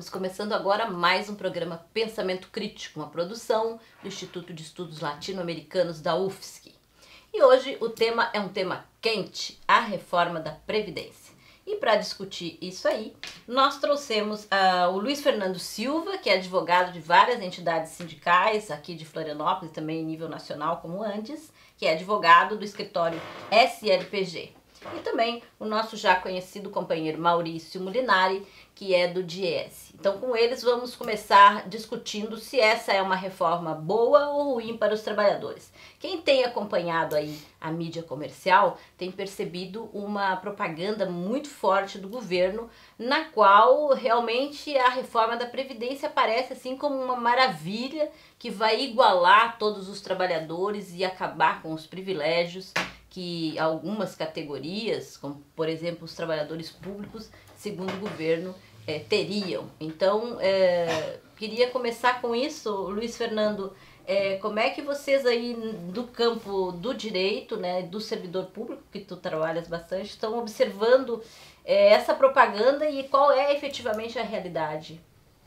Estamos começando agora mais um programa Pensamento Crítico, uma produção do Instituto de Estudos Latino-Americanos da UFSC. E hoje o tema é um tema quente, a reforma da Previdência. E para discutir isso aí, nós trouxemos o Luiz Fernando Silva, que é advogado de várias entidades sindicais aqui de Florianópolis, também em nível nacional como antes, que é advogado do escritório SLPG. E também o nosso já conhecido companheiro Maurício Molinari, que é do DIEESE. Então, com eles, vamos começar discutindo se essa é uma reforma boa ou ruim para os trabalhadores. Quem tem acompanhado aí a mídia comercial tem percebido uma propaganda muito forte do governo, na qual realmente a reforma da Previdência aparece assim como uma maravilha que vai igualar todos os trabalhadores e acabar com os privilégios que algumas categorias, como por exemplo os trabalhadores públicos, segundo o governo, teriam. Então, queria começar com isso, Luiz Fernando, como é que vocês aí do campo do direito, né, do servidor público, que tu trabalhas bastante, estão observando essa propaganda e qual é efetivamente a realidade?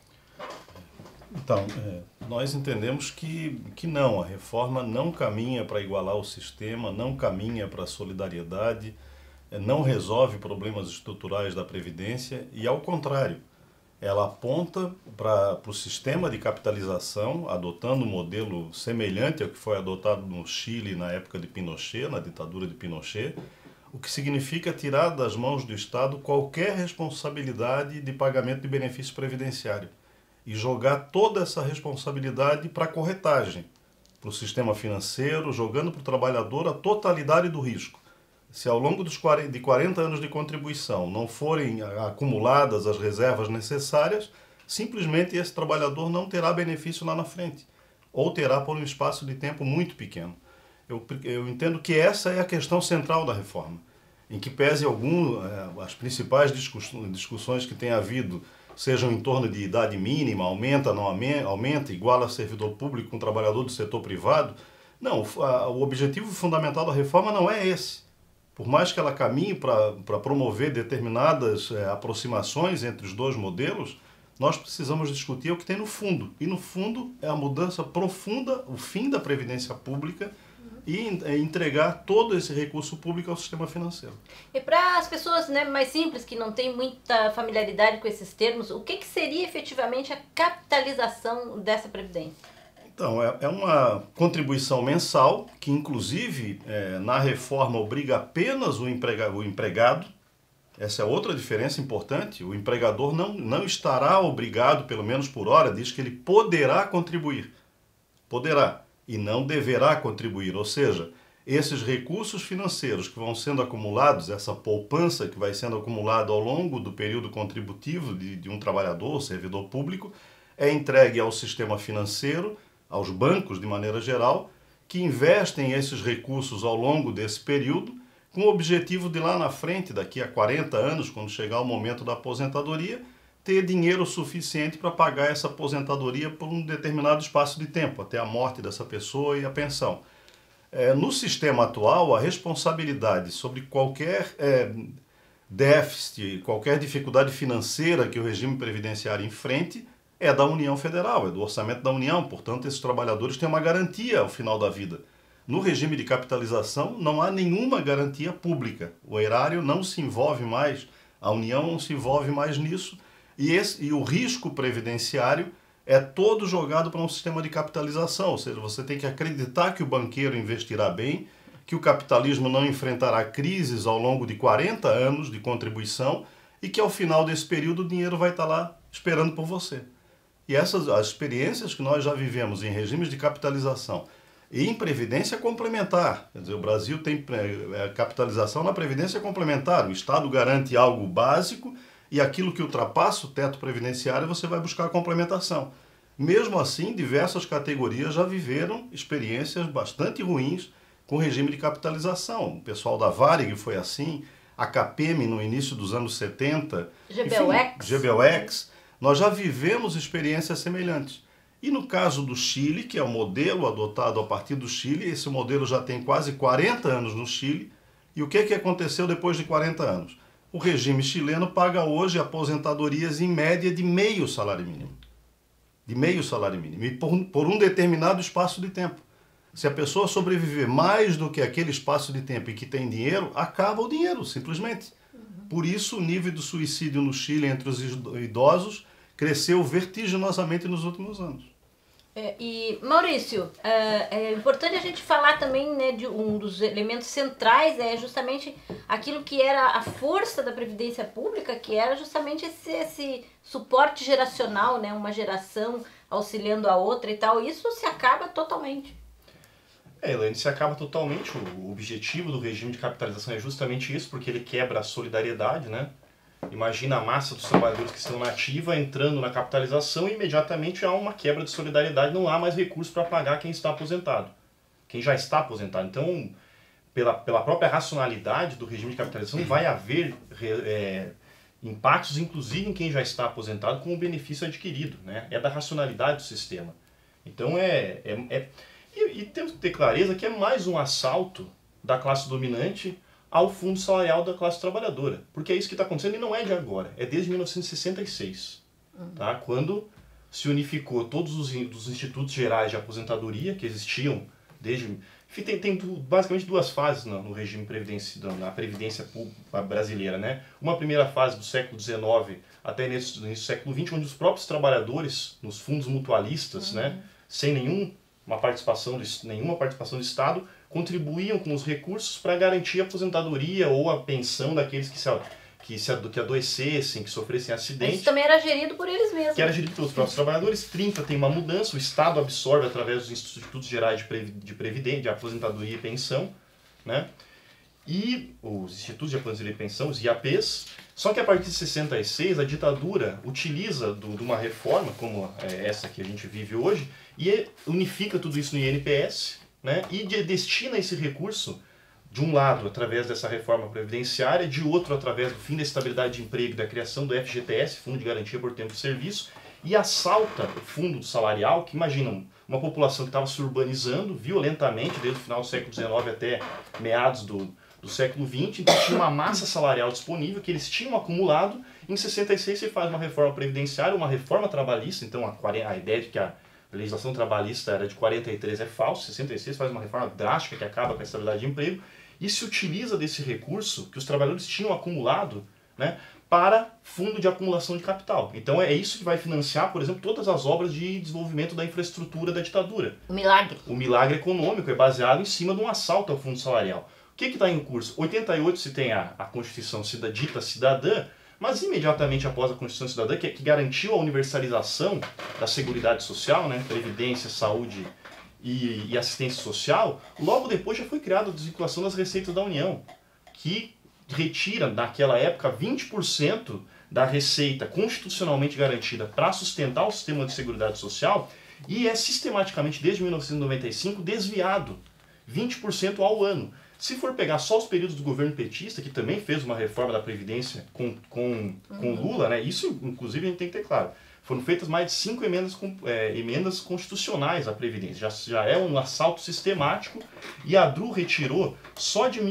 Então, nós entendemos que não, a reforma não caminha para igualar o sistema, não caminha para a solidariedade, não resolve problemas estruturais da Previdência e, ao contrário, ela aponta para o sistema de capitalização, adotando um modelo semelhante ao que foi adotado no Chile na época de Pinochet, na ditadura de Pinochet, o que significa tirar das mãos do Estado qualquer responsabilidade de pagamento de benefício previdenciário e jogar toda essa responsabilidade para a corretagem, para o sistema financeiro, jogando para o trabalhador a totalidade do risco. Se ao longo de 40 anos de contribuição não forem acumuladas as reservas necessárias, simplesmente esse trabalhador não terá benefício lá na frente, ou terá por um espaço de tempo muito pequeno. Eu entendo que essa é a questão central da reforma, em que pese as principais discussões que tem havido sejam em torno de idade mínima, aumenta, não aumenta, iguala servidor público com trabalhador do setor privado. Não, o objetivo fundamental da reforma não é esse. Por mais que ela caminhe para promover determinadas aproximações entre os dois modelos, nós precisamos discutir o que tem no fundo. E no fundo é a mudança profunda, o fim da Previdência Pública e entregar todo esse recurso público ao sistema financeiro. E para as pessoas, né, mais simples, que não têm muita familiaridade com esses termos, o que seria efetivamente a capitalização dessa Previdência? Então, é uma contribuição mensal que, inclusive, na reforma obriga apenas o empregado. Essa é outra diferença importante. O empregador não estará obrigado, pelo menos por hora, diz que ele poderá contribuir. Poderá. E não deverá contribuir. Ou seja, esses recursos financeiros que vão sendo acumulados, essa poupança que vai sendo acumulada ao longo do período contributivo de um trabalhador, servidor público, é entregue ao sistema financeiro, aos bancos de maneira geral, que investem esses recursos ao longo desse período, com o objetivo de lá na frente, daqui a 40 anos, quando chegar o momento da aposentadoria, ter dinheiro suficiente para pagar essa aposentadoria por um determinado espaço de tempo, até a morte dessa pessoa e a pensão. No sistema atual, a responsabilidade sobre qualquer déficit, qualquer dificuldade financeira que o regime previdenciário enfrente, é da União Federal, é do orçamento da União, portanto, esses trabalhadores têm uma garantia ao final da vida. No regime de capitalização, não há nenhuma garantia pública. O erário não se envolve mais, a União não se envolve mais nisso, e o risco previdenciário é todo jogado para um sistema de capitalização, ou seja, você tem que acreditar que o banqueiro investirá bem, que o capitalismo não enfrentará crises ao longo de 40 anos de contribuição e que ao final desse período o dinheiro vai estar lá esperando por você. E as experiências que nós já vivemos em regimes de capitalização e em previdência complementar, quer dizer, o Brasil tem capitalização na previdência complementar, o Estado garante algo básico e aquilo que ultrapassa o teto previdenciário você vai buscar a complementação. Mesmo assim, diversas categorias já viveram experiências bastante ruins com o regime de capitalização. O pessoal da Varig foi assim, a CAPEM no início dos anos 70, GBEX. Nós já vivemos experiências semelhantes. E no caso do Chile, que é o modelo adotado a partir do Chile, esse modelo já tem quase 40 anos no Chile. E o que aconteceu depois de 40 anos? O regime chileno paga hoje aposentadorias em média de meio salário mínimo. De meio salário mínimo. E por um determinado espaço de tempo. Se a pessoa sobreviver mais do que aquele espaço de tempo e que tem dinheiro, acaba o dinheiro, simplesmente. Por isso, o nível do suicídio no Chile entre os idosos cresceu vertiginosamente nos últimos anos. E, Maurício, é importante a gente falar também, né, de um dos elementos centrais, é justamente aquilo que era a força da Previdência Pública, que era justamente esse suporte geracional, né, uma geração auxiliando a outra e tal. Isso se acaba totalmente. Elaine, se acaba totalmente. O objetivo do regime de capitalização é justamente isso, porque ele quebra a solidariedade, né? Imagina a massa dos trabalhadores que estão na ativa entrando na capitalização e imediatamente há uma quebra de solidariedade, não há mais recurso para pagar quem está aposentado, quem já está aposentado. Então, pela própria racionalidade do regime de capitalização, vai haver impactos, inclusive em quem já está aposentado, com o benefício adquirido, né? É da racionalidade do sistema. Então, E temos que ter clareza que é mais um assalto da classe dominante ao fundo salarial da classe trabalhadora. Porque é isso que está acontecendo e não é de agora, é desde 1966, tá? Quando se unificou todos os institutos gerais de aposentadoria que existiam desde... Tem basicamente duas fases no regime na Previdência Pública brasileira, né? Uma primeira fase do século XIX até início do século XX, onde os próprios trabalhadores, nos fundos mutualistas, né, sem nenhuma participação do Estado, contribuíam com os recursos para garantir a aposentadoria ou a pensão daqueles que adoecessem, que sofressem acidente. Isso também era gerido por eles mesmos. Que era gerido pelos próprios trabalhadores. 30 tem uma mudança, o Estado absorve através dos Institutos Gerais de Previdência, de Aposentadoria e Pensão, né? E os Institutos de Aposentadoria e Pensão, os IAPs. Só que a partir de 66, a ditadura utiliza de uma reforma, como essa que a gente vive hoje, e unifica tudo isso no INPS, né? E destina esse recurso, de um lado, através dessa reforma previdenciária, de outro, através do fim da estabilidade de emprego e da criação do FGTS, Fundo de Garantia por Tempo de Serviço, e assalta o fundo salarial, que imaginam uma população que estava se urbanizando violentamente desde o final do século XIX até meados do século XX, então tinha uma massa salarial disponível que eles tinham acumulado. Em 66 você faz uma reforma previdenciária, uma reforma trabalhista, então a ideia de que a legislação trabalhista era de 43 é falso, 66 faz uma reforma drástica que acaba com a estabilidade de emprego e se utiliza desse recurso que os trabalhadores tinham acumulado, né, para fundo de acumulação de capital. Então é isso que vai financiar, por exemplo, todas as obras de desenvolvimento da infraestrutura da ditadura. O milagre. O milagre econômico é baseado em cima de um assalto ao fundo salarial. O que está em curso? 88 se tem a Constituição dita cidadã, mas imediatamente após a Constituição Cidadã, que garantiu a universalização da Seguridade Social, né, Previdência, Saúde e Assistência Social, logo depois já foi criada a desvinculação das receitas da União, que retira, naquela época, 20% da receita constitucionalmente garantida para sustentar o sistema de Seguridade Social e é sistematicamente, desde 1995, desviado 20% ao ano. Se for pegar só os períodos do governo petista, que também fez uma reforma da Previdência com Lula, né, isso inclusive a gente tem que ter claro, foram feitas mais de 5 emendas constitucionais à Previdência, já é um assalto sistemático, e a ADRU retirou só de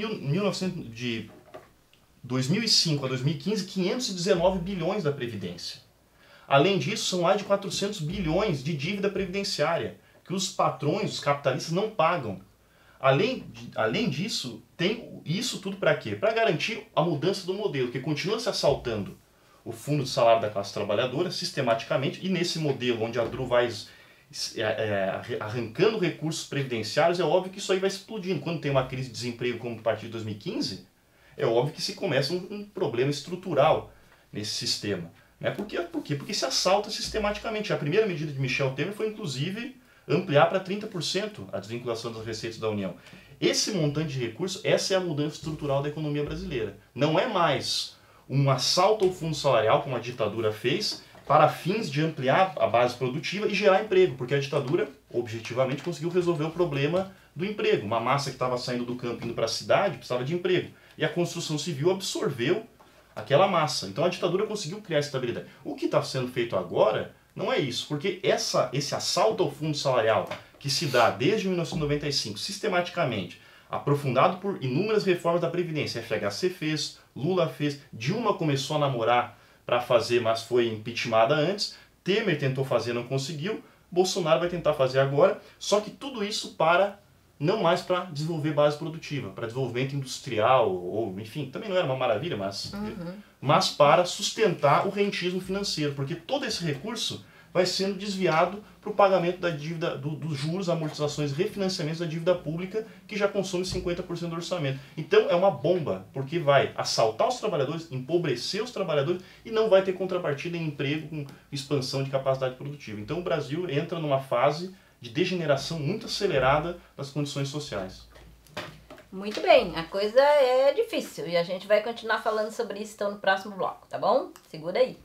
2005 a 2015 519 bilhões da Previdência. Além disso, são mais de 400 bilhões de dívida previdenciária, que os patrões, os capitalistas não pagam. Além disso, tem isso tudo para quê? Para garantir a mudança do modelo, que continua se assaltando o fundo de salário da classe trabalhadora sistematicamente, e nesse modelo onde a ADRU vai arrancando recursos previdenciários, é óbvio que isso aí vai explodindo. Quando tem uma crise de desemprego como a partir de 2015, é óbvio que se começa um problema estrutural nesse sistema. Né? Por quê? Porque se assalta sistematicamente. A primeira medida de Michel Temer foi, inclusive, ampliar para 30% a desvinculação das receitas da União. Esse montante de recursos, essa é a mudança estrutural da economia brasileira. Não é mais um assalto ao fundo salarial, como a ditadura fez, para fins de ampliar a base produtiva e gerar emprego, porque a ditadura, objetivamente, conseguiu resolver o problema do emprego. Uma massa que estava saindo do campo e indo para a cidade precisava de emprego. E a construção civil absorveu aquela massa. Então a ditadura conseguiu criar estabilidade. O que está sendo feito agora não é isso, porque esse assalto ao fundo salarial que se dá desde 1995, sistematicamente, aprofundado por inúmeras reformas da Previdência. FHC fez, Lula fez, Dilma começou a namorar para fazer, mas foi impeachmentada antes, Temer tentou fazer, não conseguiu, Bolsonaro vai tentar fazer agora, só que tudo isso não mais para desenvolver base produtiva, para desenvolvimento industrial, ou enfim, também não era uma maravilha, mas para sustentar o rentismo financeiro, porque todo esse recurso vai sendo desviado para o pagamento da dívida, dos juros, amortizações, refinanciamentos da dívida pública, que já consome 50% do orçamento. Então é uma bomba, porque vai assaltar os trabalhadores, empobrecer os trabalhadores e não vai ter contrapartida em emprego com expansão de capacidade produtiva. Então o Brasil entra numa fase de degeneração muito acelerada das condições sociais. Muito bem, a coisa é difícil e a gente vai continuar falando sobre isso então no próximo bloco, tá bom? Segura aí.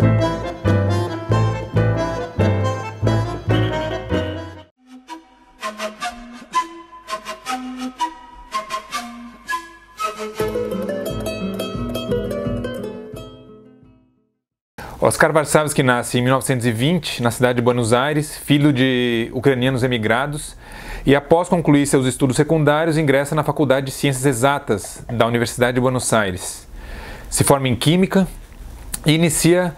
Oscar Varsavsky nasce em 1920 na cidade de Buenos Aires, filho de ucranianos emigrados, e após concluir seus estudos secundários ingressa na Faculdade de Ciências Exatas da Universidade de Buenos Aires. Se forma em Química e inicia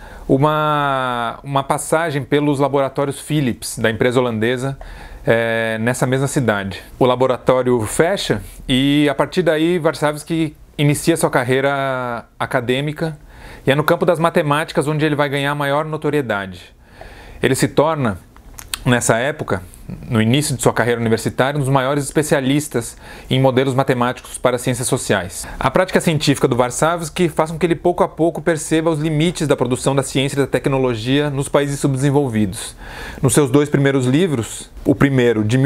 uma passagem pelos laboratórios Philips, da empresa holandesa, nessa mesma cidade. O laboratório fecha e a partir daí Varsavsky inicia sua carreira acadêmica e é no campo das matemáticas onde ele vai ganhar maior notoriedade. Ele se torna, nessa época, no início de sua carreira universitária, um dos maiores especialistas em modelos matemáticos para ciências sociais. A prática científica do Varsavsky faz com que ele pouco a pouco perceba os limites da produção da ciência e da tecnologia nos países subdesenvolvidos. Nos seus dois primeiros livros, o primeiro, de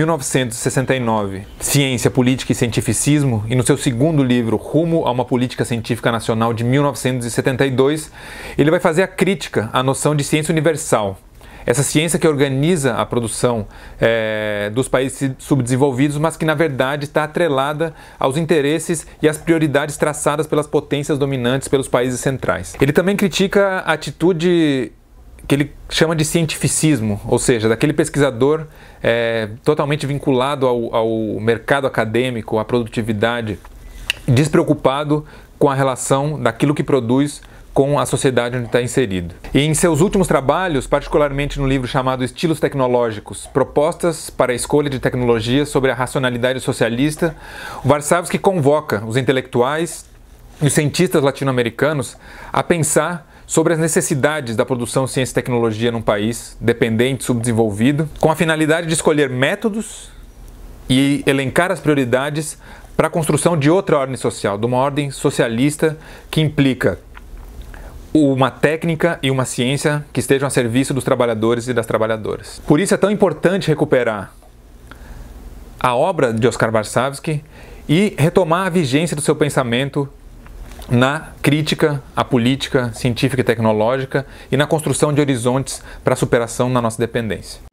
1969, Ciência, Política e Cientificismo, e no seu segundo livro, Rumo a uma Política Científica Nacional, de 1972, ele vai fazer a crítica à noção de ciência universal. Essa ciência que organiza a produção dos países subdesenvolvidos, mas que na verdade está atrelada aos interesses e às prioridades traçadas pelas potências dominantes pelos países centrais. Ele também critica a atitude que ele chama de cientificismo, ou seja, daquele pesquisador totalmente vinculado ao mercado acadêmico, à produtividade, despreocupado com a relação daquilo que produz com a sociedade onde está inserido. E em seus últimos trabalhos, particularmente no livro chamado Estilos Tecnológicos, Propostas para a Escolha de Tecnologia sobre a Racionalidade Socialista, o Varsavsky convoca os intelectuais e os cientistas latino-americanos a pensar sobre as necessidades da produção de ciência e tecnologia num país dependente, subdesenvolvido, com a finalidade de escolher métodos e elencar as prioridades para a construção de outra ordem social, de uma ordem socialista que implica uma técnica e uma ciência que estejam a serviço dos trabalhadores e das trabalhadoras. Por isso é tão importante recuperar a obra de Oscar Varsavsky e retomar a vigência do seu pensamento na crítica à política científica e tecnológica e na construção de horizontes para a superação da nossa dependência.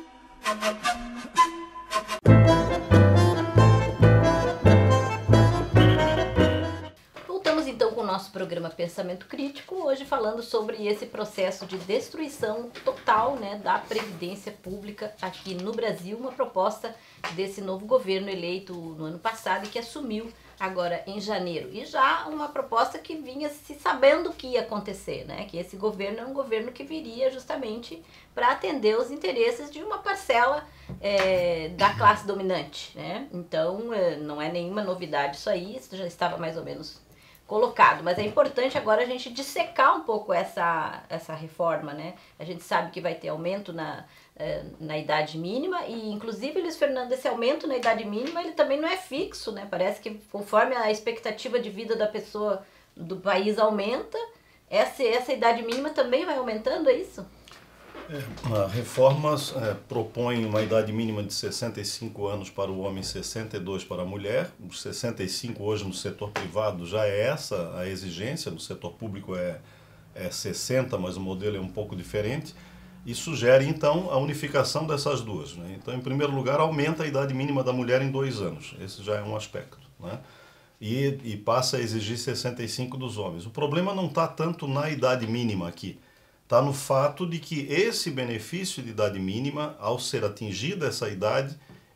Nosso programa Pensamento Crítico, hoje falando sobre esse processo de destruição total, né, da Previdência Pública aqui no Brasil, uma proposta desse novo governo eleito no ano passado e que assumiu agora em janeiro. E já uma proposta que vinha se sabendo que ia acontecer, né, que esse governo é um governo que viria justamente para atender os interesses de uma parcela da classe dominante, né? Então não é nenhuma novidade isso aí, isso já estava mais ou menos colocado, mas é importante agora a gente dissecar um pouco essa reforma, né? A gente sabe que vai ter aumento na idade mínima e, inclusive, Luiz Fernando, esse aumento na idade mínima, ele também não é fixo, né? Parece que conforme a expectativa de vida da pessoa do país aumenta, essa idade mínima também vai aumentando, é isso? A reforma propõe uma idade mínima de 65 anos para o homem e 62 para a mulher. Os 65 hoje no setor privado já é essa a exigência, no setor público é 60, mas o modelo é um pouco diferente. E sugere, então, a unificação dessas duas, né? Então, em primeiro lugar, aumenta a idade mínima da mulher em 2 anos. Esse já é um aspecto, né? E passa a exigir 65 dos homens. O problema não está tanto na idade mínima aqui. Está no fato de que esse benefício de idade mínima, ao ser atingida essa idade,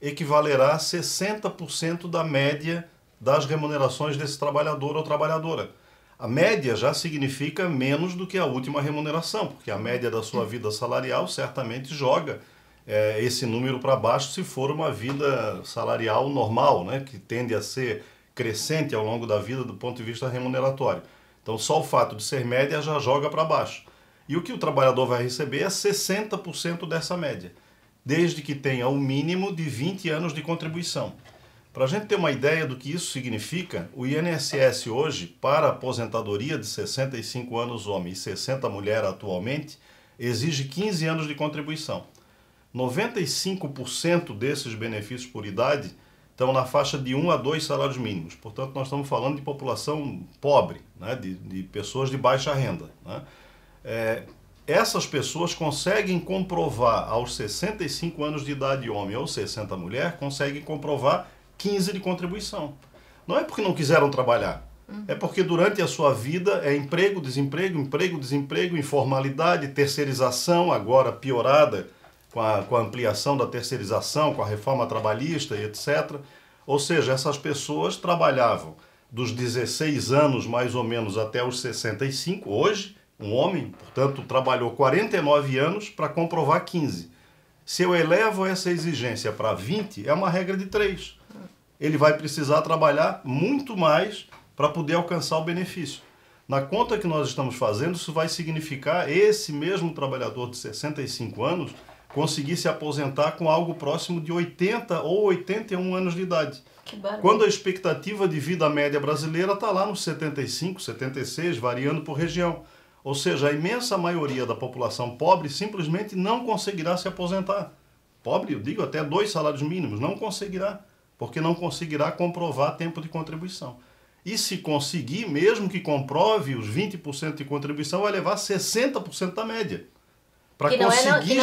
equivalerá a 60% da média das remunerações desse trabalhador ou trabalhadora. A média já significa menos do que a última remuneração, porque a média da sua vida salarial certamente joga esse número para baixo se for uma vida salarial normal, né, que tende a ser crescente ao longo da vida do ponto de vista remuneratório. Então só o fato de ser média já joga para baixo. E o que o trabalhador vai receber é 60% dessa média, desde que tenha o mínimo de 20 anos de contribuição. Para a gente ter uma ideia do que isso significa, o INSS hoje, para aposentadoria de 65 anos homem e 60 mulher atualmente, exige 15 anos de contribuição. 95% desses benefícios por idade estão na faixa de 1 a 2 salários mínimos. Portanto, nós estamos falando de população pobre, né? de pessoas de baixa renda. Né? Essas pessoas conseguem comprovar aos 65 anos de idade homem ou 60 mulher, conseguem comprovar 15 de contribuição. Não é porque não quiseram trabalhar, é porque durante a sua vida é emprego, desemprego, emprego, desemprego, informalidade, terceirização, agora piorada com a ampliação da terceirização, com a reforma trabalhista e etc. Ou seja, essas pessoas trabalhavam dos 16 anos mais ou menos até os 65, hoje, um homem, portanto, trabalhou 49 anos para comprovar 15. Se eu elevo essa exigência para 20, é uma regra de 3. Ele vai precisar trabalhar muito mais para poder alcançar o benefício. Na conta que nós estamos fazendo, isso vai significar esse mesmo trabalhador de 65 anos conseguir se aposentar com algo próximo de 80 ou 81 anos de idade. Quando a expectativa de vida média brasileira está lá nos 75, 76, variando por região. Ou seja, a imensa maioria da população pobre simplesmente não conseguirá se aposentar. Pobre, eu digo até 2 salários mínimos, não conseguirá, porque não conseguirá comprovar tempo de contribuição. E se conseguir, mesmo que comprove os 20% de contribuição, vai levar 60% da média. Que não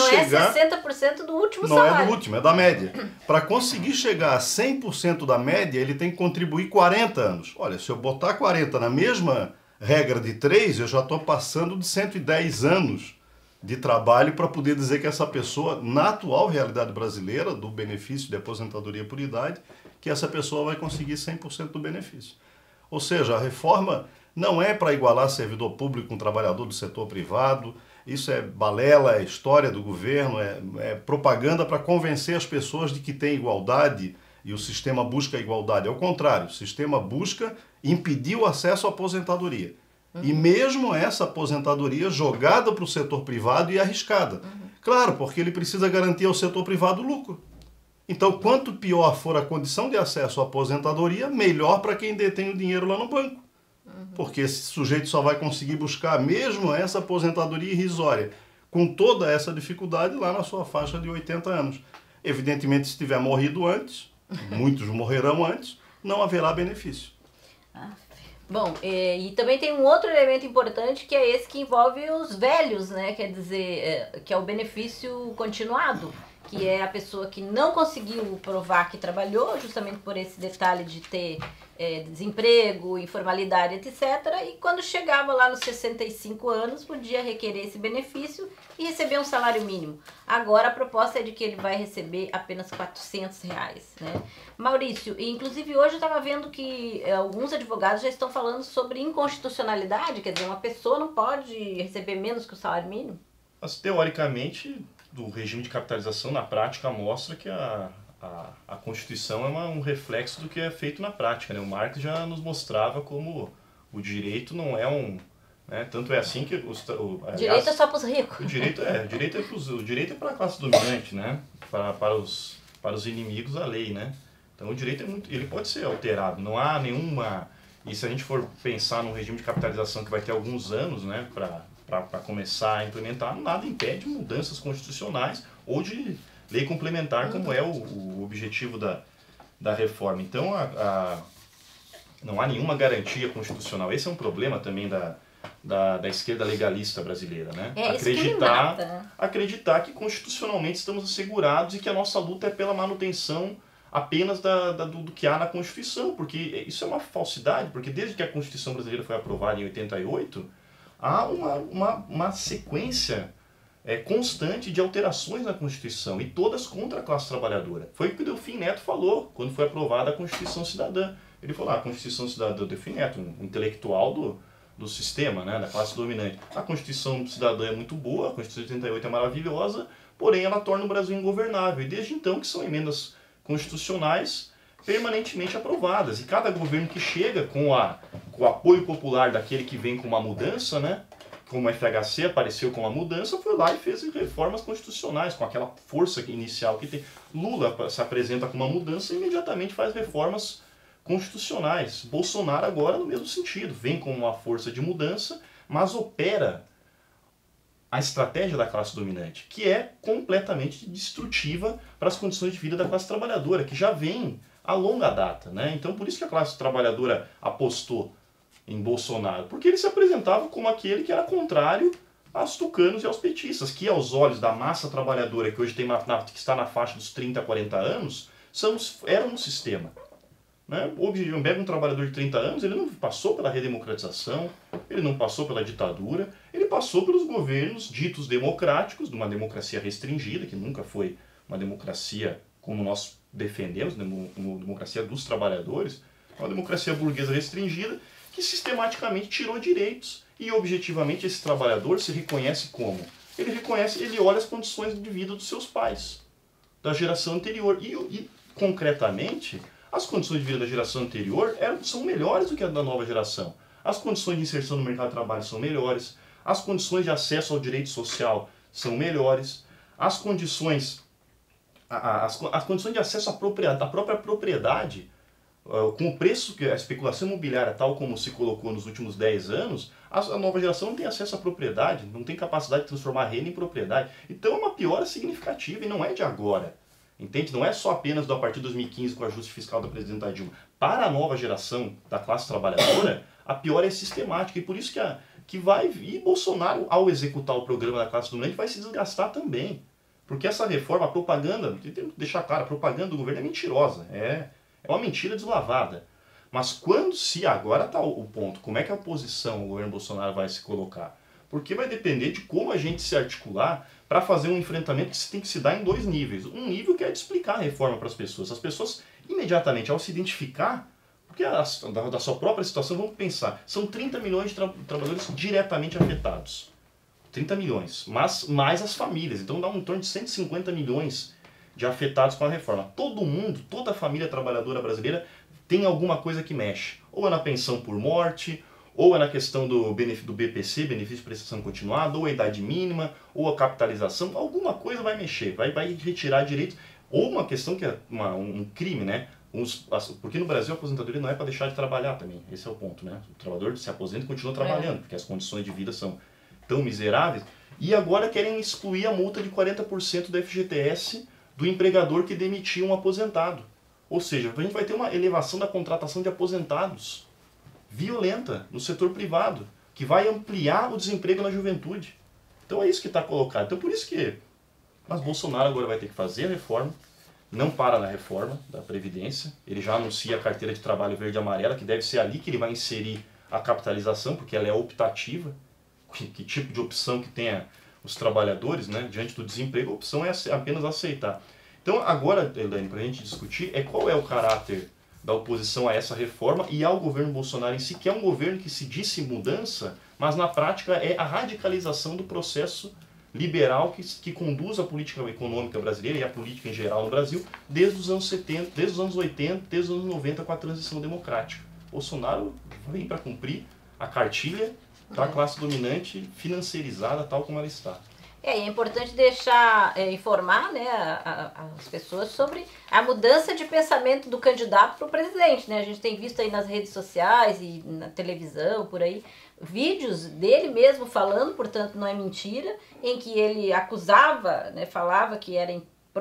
é 60% do último salário. Não é do último, é da média. Para conseguir chegar a 100% da média, ele tem que contribuir 40 anos. Olha, se eu botar 40 na mesma regra de 3, eu já estou passando de 110 anos de trabalho para poder dizer que essa pessoa, na atual realidade brasileira, do benefício de aposentadoria por idade, que essa pessoa vai conseguir 100% do benefício. Ou seja, a reforma não é para igualar servidor público com trabalhador do setor privado. Isso é balela, é história do governo, é propaganda para convencer as pessoas de que tem igualdade e o sistema busca a igualdade. Ao contrário, o sistema busca impedir o acesso à aposentadoria. E mesmo essa aposentadoria jogada para o setor privado e arriscada. Claro, porque ele precisa garantir ao setor privado lucro. Então, quanto pior for a condição de acesso à aposentadoria, melhor para quem detém o dinheiro lá no banco. Porque esse sujeito só vai conseguir buscar mesmo essa aposentadoria irrisória, com toda essa dificuldade lá na sua faixa de 80 anos. Evidentemente, se tiver morrido antes, muitos morrerão antes, não haverá benefício. Bom, e também tem um outro elemento importante que é esse que envolve os velhos, né? Quer dizer, que é o benefício continuado, que é a pessoa que não conseguiu provar que trabalhou, justamente por esse detalhe de ter desemprego, informalidade, etc. E quando chegava lá nos 65 anos, podia requerer esse benefício e receber um salário mínimo. Agora a proposta é de que ele vai receber apenas R$400, né? Maurício, inclusive hoje eu estava vendo que alguns advogados já estão falando sobre inconstitucionalidade, quer dizer, uma pessoa não pode receber menos que o salário mínimo? Mas, teoricamente, do regime de capitalização, na prática, mostra que a Constituição é um reflexo do que é feito na prática, né? O Marx já nos mostrava como o direito não é né? Tanto é assim que... aliás, direito é só para os ricos. O direito é para a classe dominante, né? Para os inimigos da lei, né? Então o direito ele pode ser alterado, não há nenhuma... E se a gente for pensar num regime de capitalização que vai ter alguns anos, né, para começar a implementar, nada impede mudanças constitucionais ou de lei complementar, como é o objetivo da reforma. Então, não há nenhuma garantia constitucional. Esse é um problema também da esquerda legalista brasileira, né? Acreditar que constitucionalmente estamos assegurados e que a nossa luta é pela manutenção apenas do que há na Constituição, porque isso é uma falsidade, porque desde que a Constituição brasileira foi aprovada em 88, há uma sequência constante de alterações na Constituição, e todas contra a classe trabalhadora. Foi o que o Delfim Neto falou quando foi aprovada a Constituição Cidadã. Ele falou, a Constituição Cidadã do Delfim Neto, um intelectual do sistema, né, da classe dominante. A Constituição Cidadã é muito boa, a Constituição de 88 é maravilhosa, porém ela torna o Brasil ingovernável. E desde então que são emendas constitucionais permanentemente aprovadas. E cada governo que chega com o apoio popular daquele que vem com uma mudança, né, como o FHC apareceu com uma mudança, foi lá e fez reformas constitucionais, com aquela força inicial que tem. Lula se apresenta com uma mudança e imediatamente faz reformas constitucionais. Bolsonaro agora no mesmo sentido, vem com uma força de mudança, mas opera a estratégia da classe dominante, que é completamente destrutiva para as condições de vida da classe trabalhadora, que já vem a longa data, né? Então por isso que a classe trabalhadora apostou em Bolsonaro, porque ele se apresentava como aquele que era contrário aos tucanos e aos petistas, que aos olhos da massa trabalhadora, que hoje que está na faixa dos 30 a 40 anos, eram um sistema. Né? Um trabalhador de 30 anos, ele não passou pela redemocratização, ele não passou pela ditadura, ele passou pelos governos ditos democráticos, de uma democracia restringida, que nunca foi uma democracia como nós defendemos, uma democracia dos trabalhadores, uma democracia burguesa restringida, que sistematicamente tirou direitos. E objetivamente esse trabalhador se reconhece como? Ele olha as condições de vida dos seus pais, da geração anterior. E concretamente, as condições de vida da geração anterior são melhores do que a da nova geração. As condições de inserção no mercado de trabalho são melhores, as condições de acesso ao direito social são melhores, as condições de acesso à própria propriedade, com o preço que a especulação imobiliária, tal como se colocou nos últimos 10 anos, a nova geração não tem acesso à propriedade, não tem capacidade de transformar a renda em propriedade. Então é uma piora significativa e não é de agora. Entende? Não é só apenas a partir de 2015 com o ajuste fiscal da presidenta Dilma. Para a nova geração da classe trabalhadora, a piora é sistemática. E por isso que vai vir Bolsonaro, ao executar o programa da classe dominante, vai se desgastar também. Porque essa reforma, a propaganda, tem que deixar claro, a propaganda do governo é mentirosa. É uma mentira deslavada. Mas agora está o ponto, como é que a oposição, o governo Bolsonaro vai se colocar? Porque vai depender de como a gente se articular para fazer um enfrentamento que tem que se dar em 2 níveis. Um nível que é de explicar a reforma para as pessoas. As pessoas, imediatamente, ao se identificar, porque da sua própria situação, vamos pensar, são 30 milhões de trabalhadores diretamente afetados. 30 milhões, mas mais as famílias. Então dá um torno de 150 milhões de afetados com a reforma. Todo mundo, toda a família trabalhadora brasileira tem alguma coisa que mexe. Ou é na pensão por morte, ou é na questão do BPC, benefício de prestação continuada, ou a idade mínima, ou a capitalização, alguma coisa vai mexer, vai retirar direitos. Ou uma questão que é um crime, né? Porque no Brasil a aposentadoria não é para deixar de trabalhar também, esse é o ponto, né? O trabalhador se aposenta e continua trabalhando, porque as condições de vida são tão miseráveis. E agora querem excluir a multa de 40% do FGTS do empregador que demitiu um aposentado. Ou seja, a gente vai ter uma elevação da contratação de aposentados violenta no setor privado, que vai ampliar o desemprego na juventude. Então é isso que está colocado. Então por isso que... Mas Bolsonaro agora vai ter que fazer a reforma, não para na reforma da Previdência, ele já anuncia a carteira de trabalho verde e amarela, que deve ser ali que ele vai inserir a capitalização, porque ela é optativa. Que tipo de opção que tenha os trabalhadores, né? Diante do desemprego, a opção é apenas aceitar. Então agora, Elaine, para a gente discutir, qual é o caráter da oposição a essa reforma e ao governo Bolsonaro em si, que é um governo que se disse mudança, mas na prática é a radicalização do processo liberal que conduz a política econômica brasileira e a política em geral no Brasil desde os anos 70, desde os anos 80, desde os anos 90 com a transição democrática. Bolsonaro vem para cumprir a cartilha da classe dominante financiarizada tal como ela está. É importante informar, né, as pessoas sobre a mudança de pensamento do candidato para o presidente, né? A gente tem visto aí nas redes sociais e na televisão, por aí, vídeos dele mesmo falando, portanto não é mentira, em que ele acusava, né, falava que era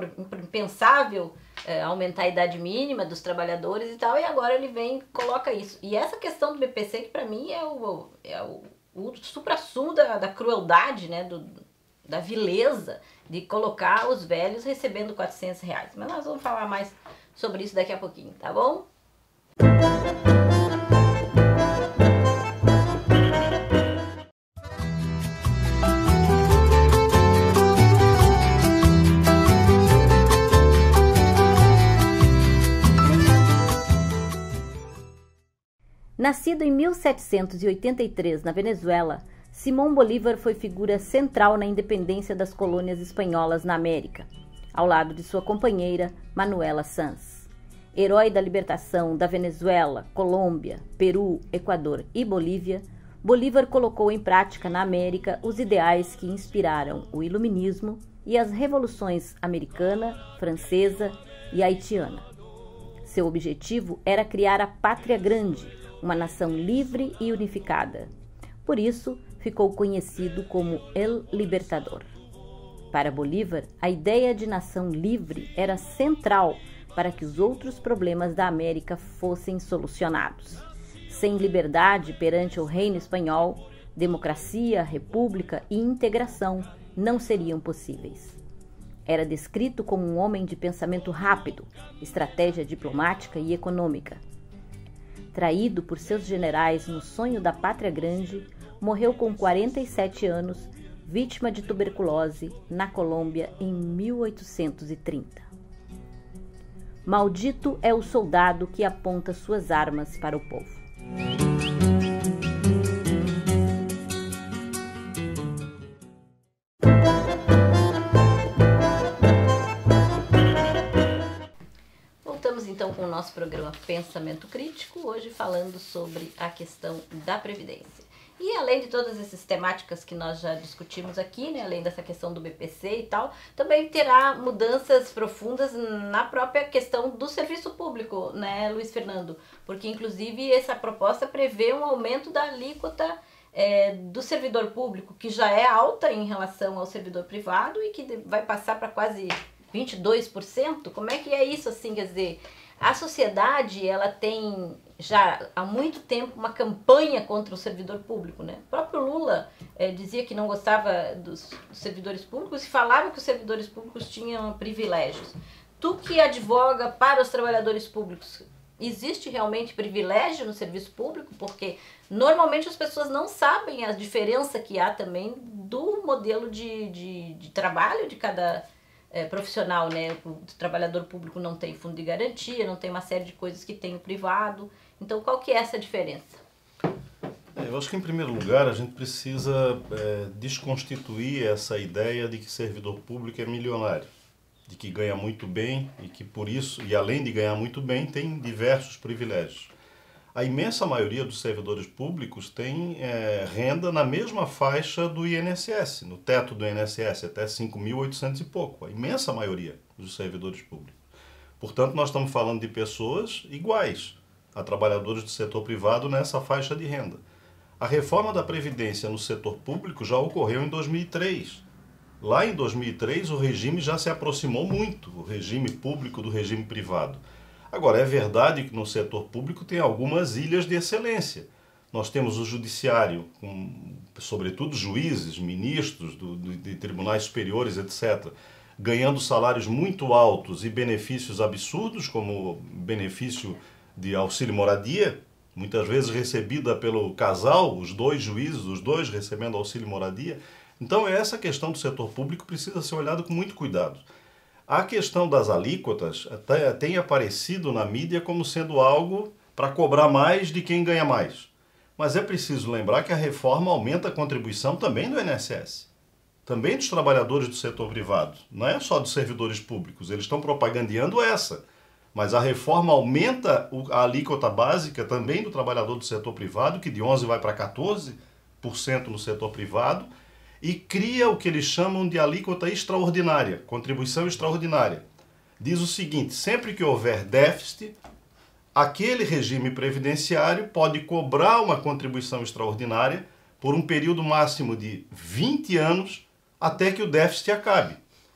impensável aumentar a idade mínima dos trabalhadores e tal, e agora ele vem e coloca isso. E essa questão do BPC, que para mim é o supra-sumo da crueldade, né, da vileza de colocar os velhos recebendo R$400. Mas nós vamos falar mais sobre isso daqui a pouquinho, tá bom? Nascido em 1783 na Venezuela, Simón Bolívar foi figura central na independência das colônias espanholas na América, ao lado de sua companheira Manuela Sanz. Herói da libertação da Venezuela, Colômbia, Peru, Equador e Bolívia, Bolívar colocou em prática na América os ideais que inspiraram o Iluminismo e as revoluções americana, francesa e haitiana. Seu objetivo era criar a Pátria Grande, uma nação livre e unificada. Por isso, ficou conhecido como El Libertador. Para Bolívar, a ideia de nação livre era central para que os outros problemas da América fossem solucionados. Sem liberdade perante o reino espanhol, democracia, república e integração não seriam possíveis. Era descrito como um homem de pensamento rápido, estratégia diplomática e econômica. Traído por seus generais no sonho da Pátria Grande, morreu com 47 anos, vítima de tuberculose, na Colômbia em 1830. Maldito é o soldado que aponta suas armas para o povo. Voltamos então com o nosso programa Pensamento Crítico, hoje falando sobre a questão da Previdência. E além de todas essas temáticas que nós já discutimos aqui, né, além dessa questão do BPC e tal, também terá mudanças profundas na própria questão do serviço público, né, Luiz Fernando? Porque, inclusive, essa proposta prevê um aumento da alíquota do servidor público, que já é alta em relação ao servidor privado e que vai passar para quase 22%. Como é que é isso, assim, quer dizer... A sociedade, ela tem já há muito tempo uma campanha contra o servidor público, né? O próprio Lula dizia que não gostava dos servidores públicos e falava que os servidores públicos tinham privilégios. Tu que advoga para os trabalhadores públicos, existe realmente privilégio no serviço público? Porque normalmente as pessoas não sabem a diferença que há também do modelo de trabalho de cada profissional, né? O trabalhador público não tem fundo de garantia, não tem uma série de coisas que tem o privado. Então, qual que é essa diferença? Eu acho que, em primeiro lugar, a gente precisa desconstituir essa ideia de que servidor público é milionário, de que ganha muito bem e que, por isso, e além de ganhar muito bem, tem diversos privilégios. A imensa maioria dos servidores públicos tem renda na mesma faixa do INSS, no teto do INSS, até 5.800 e pouco. A imensa maioria dos servidores públicos. Portanto, nós estamos falando de pessoas iguais a trabalhadores do setor privado nessa faixa de renda. A reforma da Previdência no setor público já ocorreu em 2003. Lá em 2003, o regime já se aproximou muito, o regime público do regime privado. Agora, é verdade que no setor público tem algumas ilhas de excelência. Nós temos o judiciário, sobretudo juízes, ministros de tribunais superiores, etc., ganhando salários muito altos e benefícios absurdos, como benefício de auxílio moradia, muitas vezes recebida pelo casal, os dois juízes, os dois recebendo auxílio moradia. Então, essa questão do setor público precisa ser olhada com muito cuidado. A questão das alíquotas tem aparecido na mídia como sendo algo para cobrar mais de quem ganha mais. Mas é preciso lembrar que a reforma aumenta a contribuição também do INSS, também dos trabalhadores do setor privado, não é só dos servidores públicos, eles estão propagandeando essa. Mas a reforma aumenta a alíquota básica também do trabalhador do setor privado, que de 11% vai para 14% no setor privado, e cria o que eles chamam de alíquota extraordinária, contribuição extraordinária. Diz o seguinte: sempre que houver déficit, aquele regime previdenciário pode cobrar uma contribuição extraordinária por um período máximo de 20 anos até que o déficit acabe.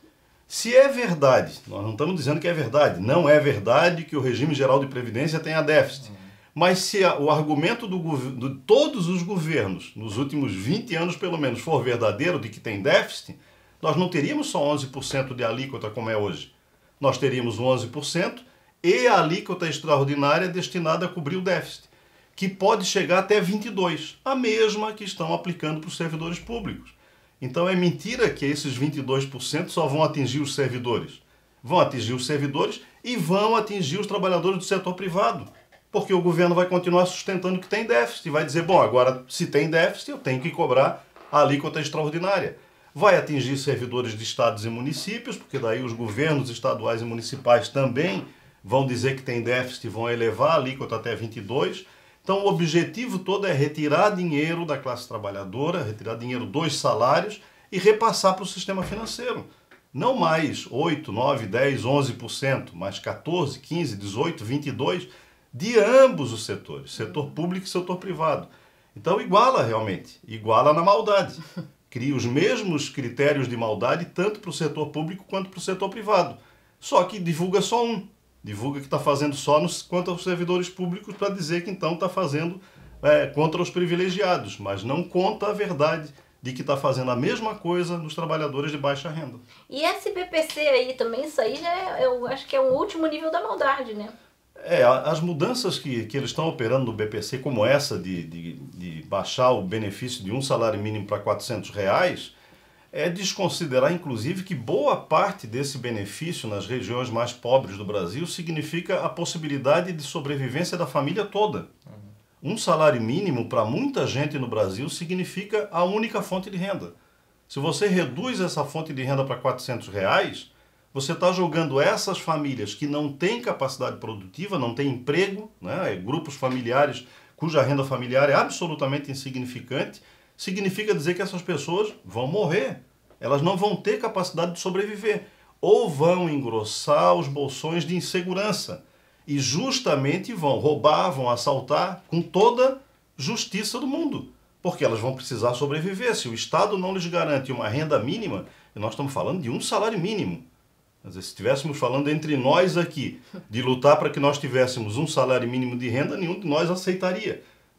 Se é verdade, nós não estamos dizendo que é verdade, não é verdade que o regime geral de previdência tenha déficit. Mas se o argumento de todos os governos, nos últimos 20 anos pelo menos, for verdadeiro de que tem déficit, nós não teríamos só 11% de alíquota como é hoje. Nós teríamos 11% e a alíquota extraordinária destinada a cobrir o déficit, que pode chegar até 22%, a mesma que estão aplicando para os servidores públicos. Então é mentira que esses 22% só vão atingir os servidores. Vão atingir os servidores e vão atingir os trabalhadores do setor privado. porque o governo vai continuar sustentando que tem déficit e vai dizer, bom, agora se tem déficit eu tenho que cobrar a alíquota extraordinária. Vai atingir servidores de estados e municípios, porque daí os governos estaduais e municipais também vão dizer que tem déficit e vão elevar a alíquota até 22%. Então o objetivo todo é retirar dinheiro da classe trabalhadora, retirar dinheiro dos salários e repassar para o sistema financeiro. Não mais 8, 9, 10, 11%, mas 14, 15, 18, 22% de ambos os setores, setor público e setor privado. Então iguala realmente, iguala na maldade. Cria os mesmos critérios de maldade tanto para o setor público quanto para o setor privado. Só que divulga só um. Divulga que está fazendo só quanto aos servidores públicos para dizer que então está fazendo contra os privilegiados, mas não conta a verdade de que está fazendo a mesma coisa nos trabalhadores de baixa renda. E esse BPC aí também, isso aí eu acho que é o último nível da maldade, né? As mudanças que eles estão operando no BPC, como essa de baixar o benefício de um salário mínimo para R$400, é desconsiderar, inclusive, que boa parte desse benefício nas regiões mais pobres do Brasil significa a possibilidade de sobrevivência da família toda. Um salário mínimo, para muita gente no Brasil, significa a única fonte de renda. Se você reduz essa fonte de renda para R$400, você está jogando essas famílias que não têm capacidade produtiva, não têm emprego, né? Grupos familiares cuja renda familiar é absolutamente insignificante, significa dizer que essas pessoas vão morrer. Elas não vão ter capacidade de sobreviver. Ou vão engrossar os bolsões de insegurança. E justamente vão roubar, vão assaltar com toda justiça do mundo. Porque elas vão precisar sobreviver. Se o Estado não lhes garante uma renda mínima, e nós estamos falando de um salário mínimo. Quer dizer, se estivéssemos falando entre nós aqui, de lutar para que nós tivéssemos um salário mínimo de renda, nenhum de nós aceitaria.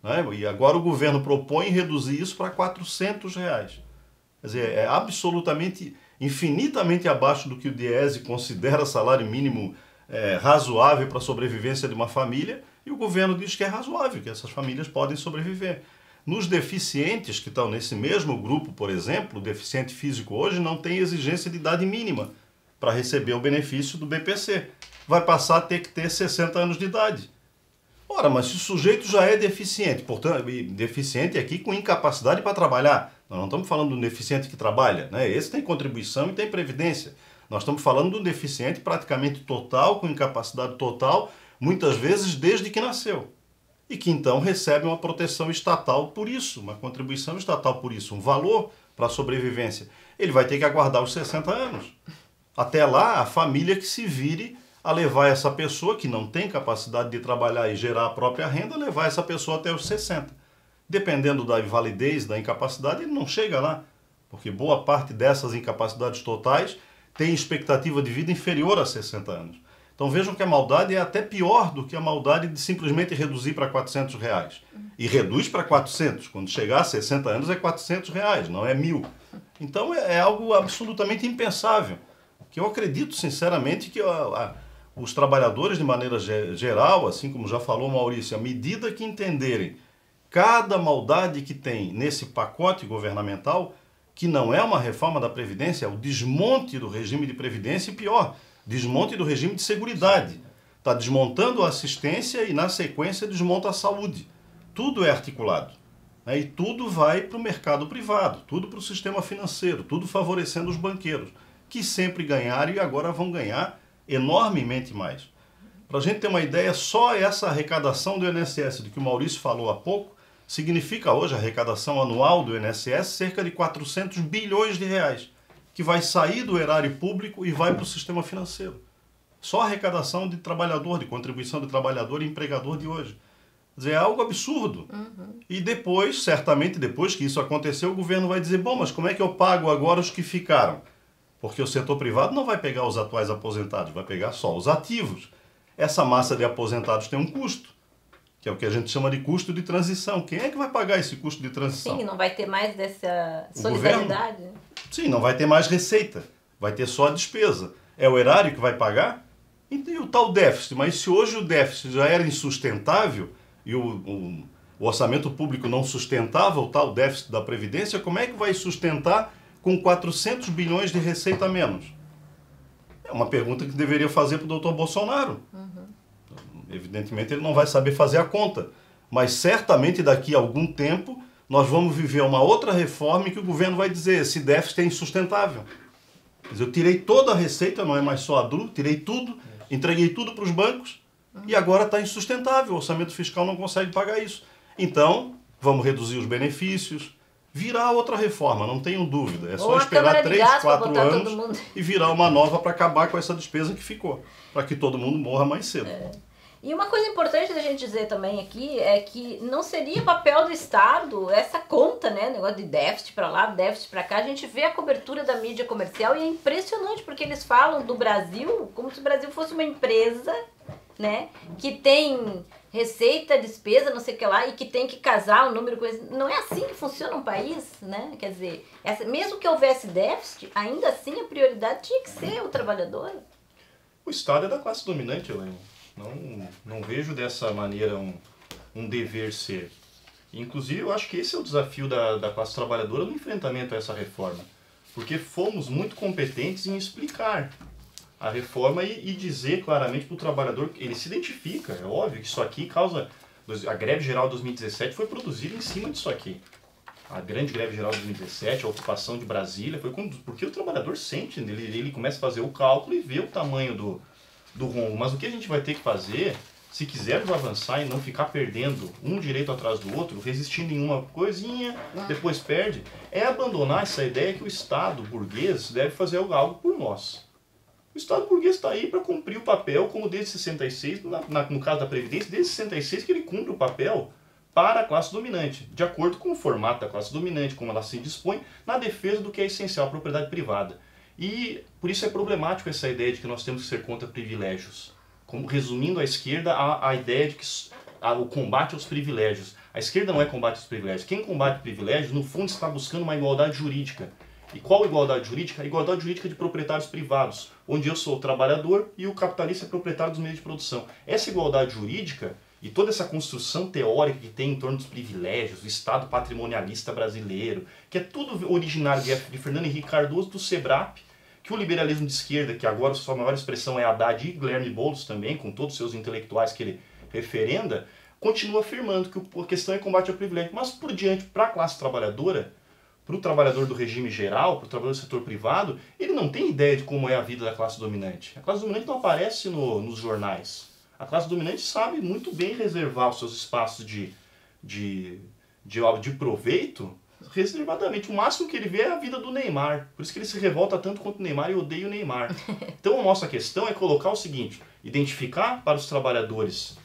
E agora o governo propõe reduzir isso para R$400. Quer dizer, é absolutamente, infinitamente abaixo do que o Diese considera salário mínimo razoável para a sobrevivência de uma família, e o governo diz que é razoável, que essas famílias podem sobreviver. Nos deficientes que estão nesse mesmo grupo, por exemplo, o deficiente físico hoje não tem exigência de idade mínima para receber o benefício do BPC. Vai passar a ter que ter 60 anos de idade. Ora, mas se o sujeito já é deficiente, portanto, deficiente aqui com incapacidade para trabalhar, nós não estamos falando de um deficiente que trabalha, né? Esse tem contribuição e tem previdência. Nós estamos falando de um deficiente praticamente total, com incapacidade total, muitas vezes desde que nasceu. E que então recebe uma proteção estatal por isso, uma contribuição estatal por isso, um valor para a sobrevivência. Ele vai ter que aguardar os 60 anos. Até lá, a família que se vire a levar essa pessoa que não tem capacidade de trabalhar e gerar a própria renda, levar essa pessoa até os 60. Dependendo da invalidez, da incapacidade, ele não chega lá, porque boa parte dessas incapacidades totais tem expectativa de vida inferior a 60 anos. Então vejam que a maldade é até pior do que a maldade de simplesmente reduzir para R$400. E reduz para 400. Quando chegar a 60 anos é R$400, não é 1.000. Então é algo absolutamente impensável. Que eu acredito sinceramente que os trabalhadores, de maneira geral, assim como já falou Maurício, à medida que entenderem cada maldade que tem nesse pacote governamental, que não é uma reforma da Previdência, é o desmonte do regime de Previdência e pior, desmonte do regime de Seguridade. Está desmontando a assistência e, na sequência, desmonta a saúde. Tudo é articulado. Né? E tudo vai para o mercado privado, tudo para o sistema financeiro, tudo favorecendo os banqueiros, que sempre ganharam e agora vão ganhar enormemente mais. Para a gente ter uma ideia, só essa arrecadação do INSS, de que o Maurício falou há pouco, significa hoje a arrecadação anual do INSS cerca de 400 bilhões de reais, que vai sair do erário público e vai para o sistema financeiro. Só a arrecadação de trabalhador, de contribuição de trabalhador e empregador de hoje. Quer dizer, é algo absurdo. E depois, certamente depois que isso aconteceu, o governo vai dizer, bom, mas como é que eu pago agora os que ficaram? Porque o setor privado não vai pegar os atuais aposentados, vai pegar só os ativos. Essa massa de aposentados tem um custo, que é o que a gente chama de custo de transição. Quem é que vai pagar esse custo de transição? Sim, não vai ter mais dessa solidariedade. Sim, não vai ter mais receita, vai ter só a despesa. É o erário que vai pagar? E o tal déficit? Mas se hoje o déficit já era insustentável e o orçamento público não sustentava o tal déficit da Previdência, como é que vai sustentar com 400 bilhões de receita a menos? É uma pergunta que deveria fazer para o doutor Bolsonaro. Evidentemente ele não vai saber fazer a conta, mas certamente daqui a algum tempo nós vamos viver uma outra reforma em que o governo vai dizer: esse déficit é insustentável. Quer dizer, eu tirei toda a receita, não é mais só a DRU, tirei tudo, entreguei tudo para os bancos e agora está insustentável, o orçamento fiscal não consegue pagar isso. Então, vamos reduzir os benefícios, virar outra reforma, não tenho dúvida. É só esperar 3, 4 anos e virar uma nova para acabar com essa despesa que ficou, para que todo mundo morra mais cedo. E uma coisa importante da gente dizer também aqui é que não seria papel do Estado essa conta, né? Negócio de déficit para lá, déficit para cá. A gente vê a cobertura da mídia comercial e é impressionante, porque eles falam do Brasil como se o Brasil fosse uma empresa, né? Que tem receita, despesa, não sei o que lá, e que tem que casar um número com esse. Não é assim que funciona um país, né? Quer dizer, mesmo que houvesse déficit, ainda assim a prioridade tinha que ser o trabalhador. O Estado é da classe dominante, Elaine. Não vejo dessa maneira um dever ser. Inclusive, eu acho que esse é o desafio da classe trabalhadora no enfrentamento a essa reforma. Porque fomos muito competentes em explicar a reforma e dizer claramente para o trabalhador que ele se identifica. É óbvio que isso aqui causa... A greve geral de 2017 foi produzida em cima disso aqui. A grande greve geral de 2017, a ocupação de Brasília, foi porque o trabalhador sente, ele começa a fazer o cálculo e vê o tamanho do rombo. Mas o que a gente vai ter que fazer, se quisermos avançar e não ficar perdendo um direito atrás do outro, resistindo em uma coisinha, depois perde, é abandonar essa ideia que o Estado burguês deve fazer algo por nós. O Estado burguês está aí para cumprir o papel, como desde 66, no caso da Previdência, desde 66 que ele cumpre o papel para a classe dominante, de acordo com o formato da classe dominante, como ela se dispõe, na defesa do que é essencial, a propriedade privada. E por isso é problemático essa ideia de que nós temos que ser contra privilégios. Como, resumindo a esquerda, a ideia de que o combate aos privilégios. A esquerda não é combate aos privilégios. Quem combate privilégios, no fundo, está buscando uma igualdade jurídica. E qual igualdade jurídica? A igualdade jurídica de proprietários privados, onde eu sou o trabalhador e o capitalista é proprietário dos meios de produção. Essa igualdade jurídica e toda essa construção teórica que tem em torno dos privilégios, o Estado patrimonialista brasileiro, que é tudo originário de Fernando Henrique Cardoso, do SEBRAP, que o liberalismo de esquerda, que agora sua maior expressão é Haddad e Guilherme Boulos também, com todos os seus intelectuais que ele referenda, continua afirmando que a questão é combate ao privilégio. Mas por diante, para a classe trabalhadora, para o trabalhador do regime geral, para o trabalhador do setor privado, ele não tem ideia de como é a vida da classe dominante. A classe dominante não aparece nos jornais. A classe dominante sabe muito bem reservar os seus espaços de proveito reservadamente. O máximo que ele vê é a vida do Neymar. Por isso que ele se revolta tanto contra o Neymar e odeia o Neymar. Então a nossa questão é colocar o seguinte: identificar para os trabalhadores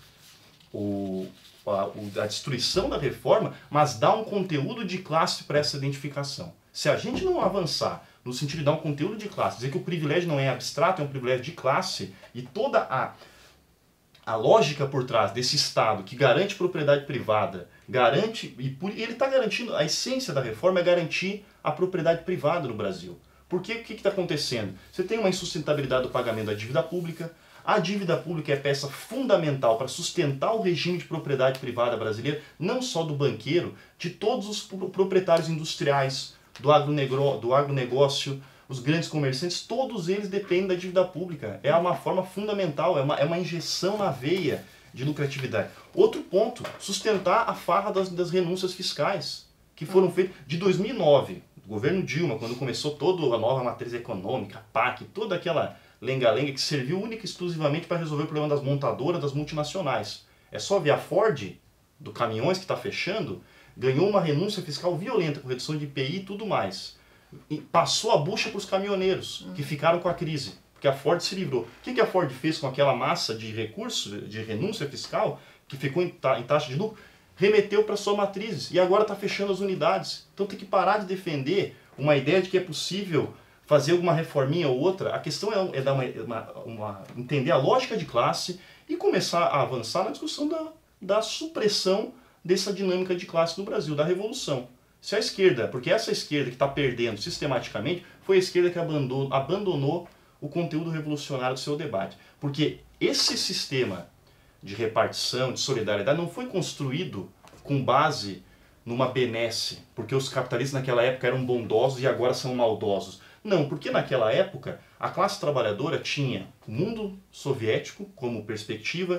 a destruição da reforma, mas dar um conteúdo de classe para essa identificação. Se a gente não avançar no sentido de dar um conteúdo de classe, dizer que o privilégio não é abstrato, é um privilégio de classe, e toda a lógica por trás desse Estado que garante propriedade privada, garante, e ele está garantindo, a essência da reforma é garantir a propriedade privada no Brasil. Porque o que está acontecendo? Você tem uma insustentabilidade do pagamento da dívida pública. A dívida pública é peça fundamental para sustentar o regime de propriedade privada brasileira, não só do banqueiro, de todos os proprietários industriais, do agronegócio, os grandes comerciantes, todos eles dependem da dívida pública. É uma forma fundamental, é uma injeção na veia de lucratividade. Outro ponto, sustentar a farra das renúncias fiscais, que foram feitas de 2009, do governo Dilma, quando começou toda a nova matriz econômica, PAC, toda aquela lenga-lenga que serviu única e exclusivamente para resolver o problema das montadoras, das multinacionais. É só ver a Ford, do caminhões que está fechando, ganhou uma renúncia fiscal violenta, com redução de IPI e tudo mais. E passou a bucha para os caminhoneiros, que ficaram com a crise, porque a Ford se livrou. O que a Ford fez com aquela massa de recursos, de renúncia fiscal, que ficou em taxa de lucro? Remeteu para sua matriz e agora está fechando as unidades. Então tem que parar de defender uma ideia de que é possível fazer alguma reforminha ou outra. A questão é dar entender a lógica de classe e começar a avançar na discussão da supressão dessa dinâmica de classe no Brasil, da revolução. Se a esquerda, porque essa esquerda que está perdendo sistematicamente, foi a esquerda que abandonou o conteúdo revolucionário do seu debate. Porque esse sistema de repartição, de solidariedade, não foi construído com base numa benesse, porque os capitalistas naquela época eram bondosos e agora são maldosos. Não, porque naquela época a classe trabalhadora tinha o mundo soviético como perspectiva,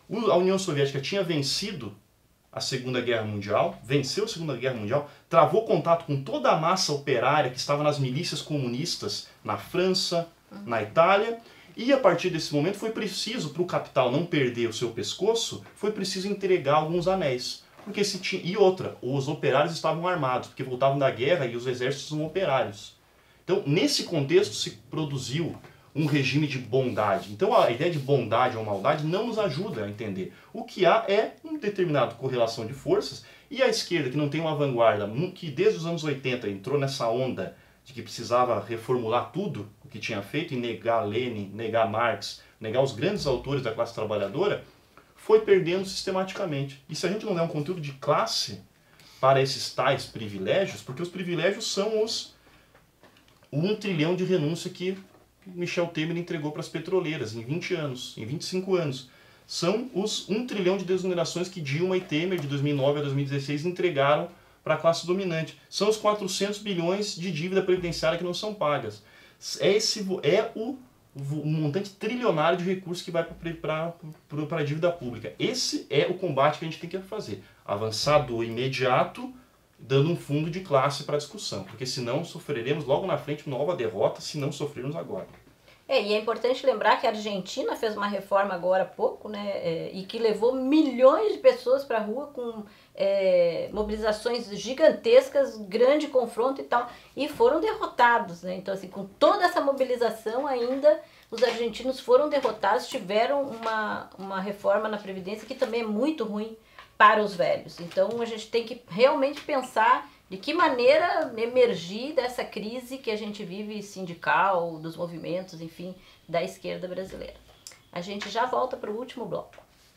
A União Soviética tinha vencido a Segunda Guerra Mundial, venceu a Segunda Guerra Mundial, travou contato com toda a massa operária que estava nas milícias comunistas na França, na Itália, e a partir desse momento foi preciso, para o capital não perder o seu pescoço, foi preciso entregar alguns anéis. Porque se tinha... E outra, os operários estavam armados, porque voltavam da guerra e os exércitos são operários. Então, nesse contexto se produziu um regime de bondade. Então a ideia de bondade ou maldade não nos ajuda a entender. O que há é uma determinada correlação de forças, e a esquerda, que não tem uma vanguarda, que desde os anos 80 entrou nessa onda de que precisava reformular tudo o que tinha feito, e negar Lenin, negar Marx, negar os grandes autores da classe trabalhadora, foi perdendo sistematicamente. E se a gente não der um conteúdo de classe para esses tais privilégios, porque os privilégios são os 1 trilhão de renúncia que Michel Temer entregou para as petroleiras em 20 anos, em 25 anos. São os 1 trilhão de desonerações que Dilma e Temer, de 2009 a 2016, entregaram para a classe dominante. São os 400 bilhões de dívida previdenciária que não são pagas. É o montante trilionário de recursos que vai para a dívida pública. Esse é o combate que a gente tem que fazer. Avançar do imediato, dando um fundo de classe para a discussão, porque senão sofreremos logo na frente nova derrota se não sofrermos agora. E é importante lembrar que a Argentina fez uma reforma agora há pouco, né, e que levou milhões de pessoas para a rua com mobilizações gigantescas, grande confronto e tal, e foram derrotados, né? Então, assim, com toda essa mobilização ainda, os argentinos foram derrotados, tiveram uma reforma na Previdência que também é muito ruim para os velhos. Então a gente tem que realmente pensar de que maneira emergir dessa crise que a gente vive sindical, dos movimentos, enfim, da esquerda brasileira. A gente já volta para o último bloco.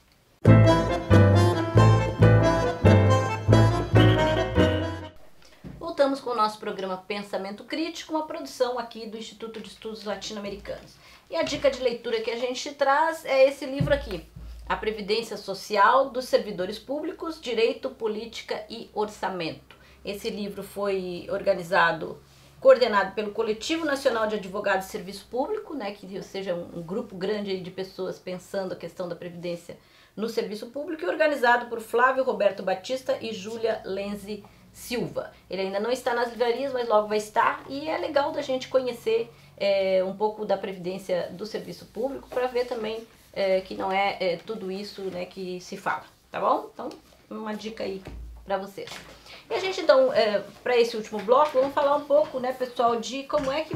Voltamos com o nosso programa Pensamento Crítico, uma produção aqui do Instituto de Estudos Latino-Americanos. E a dica de leitura que a gente traz é esse livro aqui, A Previdência Social dos Servidores Públicos, Direito, Política e Orçamento. Esse livro foi coordenado pelo Coletivo Nacional de Advogados de Serviço Público, né, que seja um grupo grande de pessoas pensando a questão da Previdência no serviço público, e organizado por Flávio Roberto Batista e Júlia Lenzi Silva. Ele ainda não está nas livrarias, mas logo vai estar, e é legal da gente conhecer um pouco da Previdência do serviço público, para ver também que não é tudo isso, né, que se fala, tá bom? Então, uma dica aí para vocês. E a gente, então, para esse último bloco, vamos falar um pouco, né, pessoal, de como é que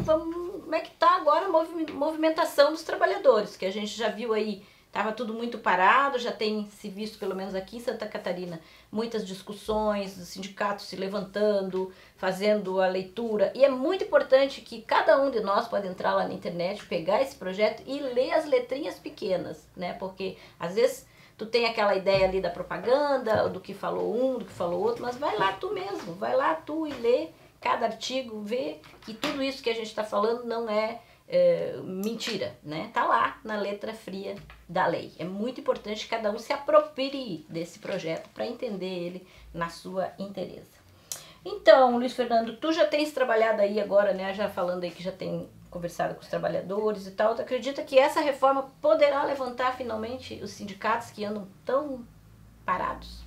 tá agora a movimentação dos trabalhadores, que a gente já viu aí, estava tudo muito parado, já tem se visto, pelo menos aqui em Santa Catarina, muitas discussões, dos sindicatos se levantando, fazendo a leitura. E é muito importante que cada um de nós pode entrar lá na internet, pegar esse projeto e ler as letrinhas pequenas, né? Porque, às vezes, tu tem aquela ideia ali da propaganda, do que falou um, do que falou outro, mas vai lá tu mesmo, vai lá tu e lê cada artigo, vê que tudo isso que a gente está falando não é mentira, né? Tá lá na letra fria da lei. É muito importante que cada um se aproprie desse projeto para entender ele na sua inteireza. Então, Luiz Fernando, tu já tens trabalhado aí agora, né? Já falando aí que já tem conversado com os trabalhadores e tal. Tu acredita que essa reforma poderá levantar finalmente os sindicatos que andam tão parados?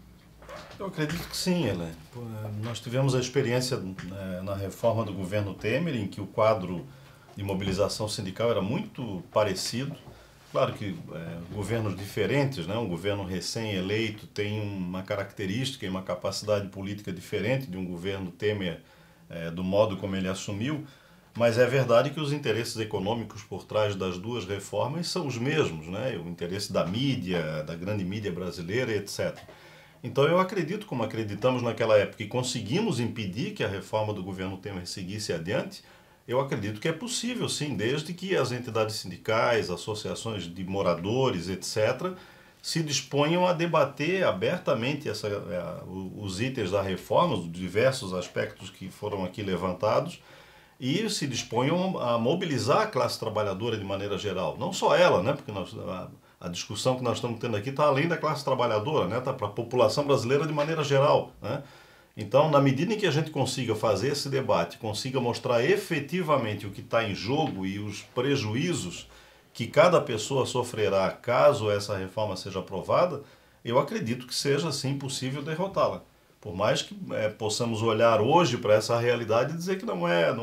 Eu acredito que sim, Helene. Nós tivemos a experiência na reforma do governo Temer, em que o quadro de mobilização sindical era muito parecido. Claro que governos diferentes, né? Um governo recém-eleito tem uma característica e uma capacidade política diferente de um governo Temer, do modo como ele assumiu, mas é verdade que os interesses econômicos por trás das duas reformas são os mesmos, né? O interesse da mídia, da grande mídia brasileira, etc. Então eu acredito, como acreditamos naquela época, e conseguimos impedir que a reforma do governo Temer seguisse adiante. Eu acredito que é possível, sim, desde que as entidades sindicais, associações de moradores, etc., se disponham a debater abertamente os itens da reforma, os diversos aspectos que foram aqui levantados, e se disponham a mobilizar a classe trabalhadora de maneira geral. Não só ela, né? Porque a discussão que nós estamos tendo aqui está além da classe trabalhadora, né? Está para a população brasileira de maneira geral, né? Então, na medida em que a gente consiga fazer esse debate, consiga mostrar efetivamente o que está em jogo e os prejuízos que cada pessoa sofrerá caso essa reforma seja aprovada, eu acredito que seja, sim, possível derrotá-la. Por mais que possamos olhar hoje para essa realidade e dizer que não é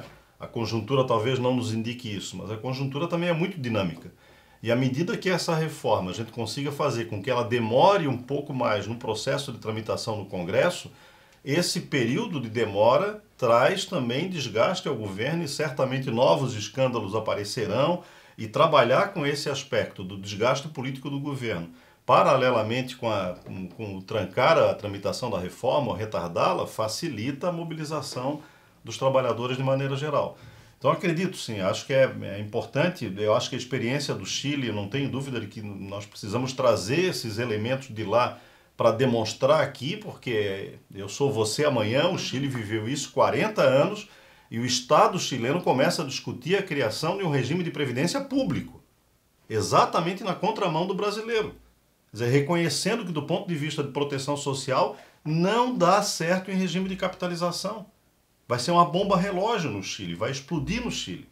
a conjuntura talvez não nos indique isso, mas a conjuntura também é muito dinâmica. E à medida que essa reforma a gente consiga fazer com que ela demore um pouco mais no processo de tramitação no Congresso, esse período de demora traz também desgaste ao governo e certamente novos escândalos aparecerão, e trabalhar com esse aspecto do desgaste político do governo, paralelamente com o trancar a tramitação da reforma ou retardá-la, facilita a mobilização dos trabalhadores de maneira geral. Então acredito sim, acho que é importante, eu acho que a experiência do Chile, não tenho dúvida de que nós precisamos trazer esses elementos de lá para demonstrar aqui, porque eu sou você amanhã, o Chile viveu isso 40 anos e o Estado chileno começa a discutir a criação de um regime de previdência público, exatamente na contramão do brasileiro. Quer dizer, reconhecendo que do ponto de vista de proteção social não dá certo em regime de capitalização. Vai ser uma bomba relógio no Chile, vai explodir no Chile.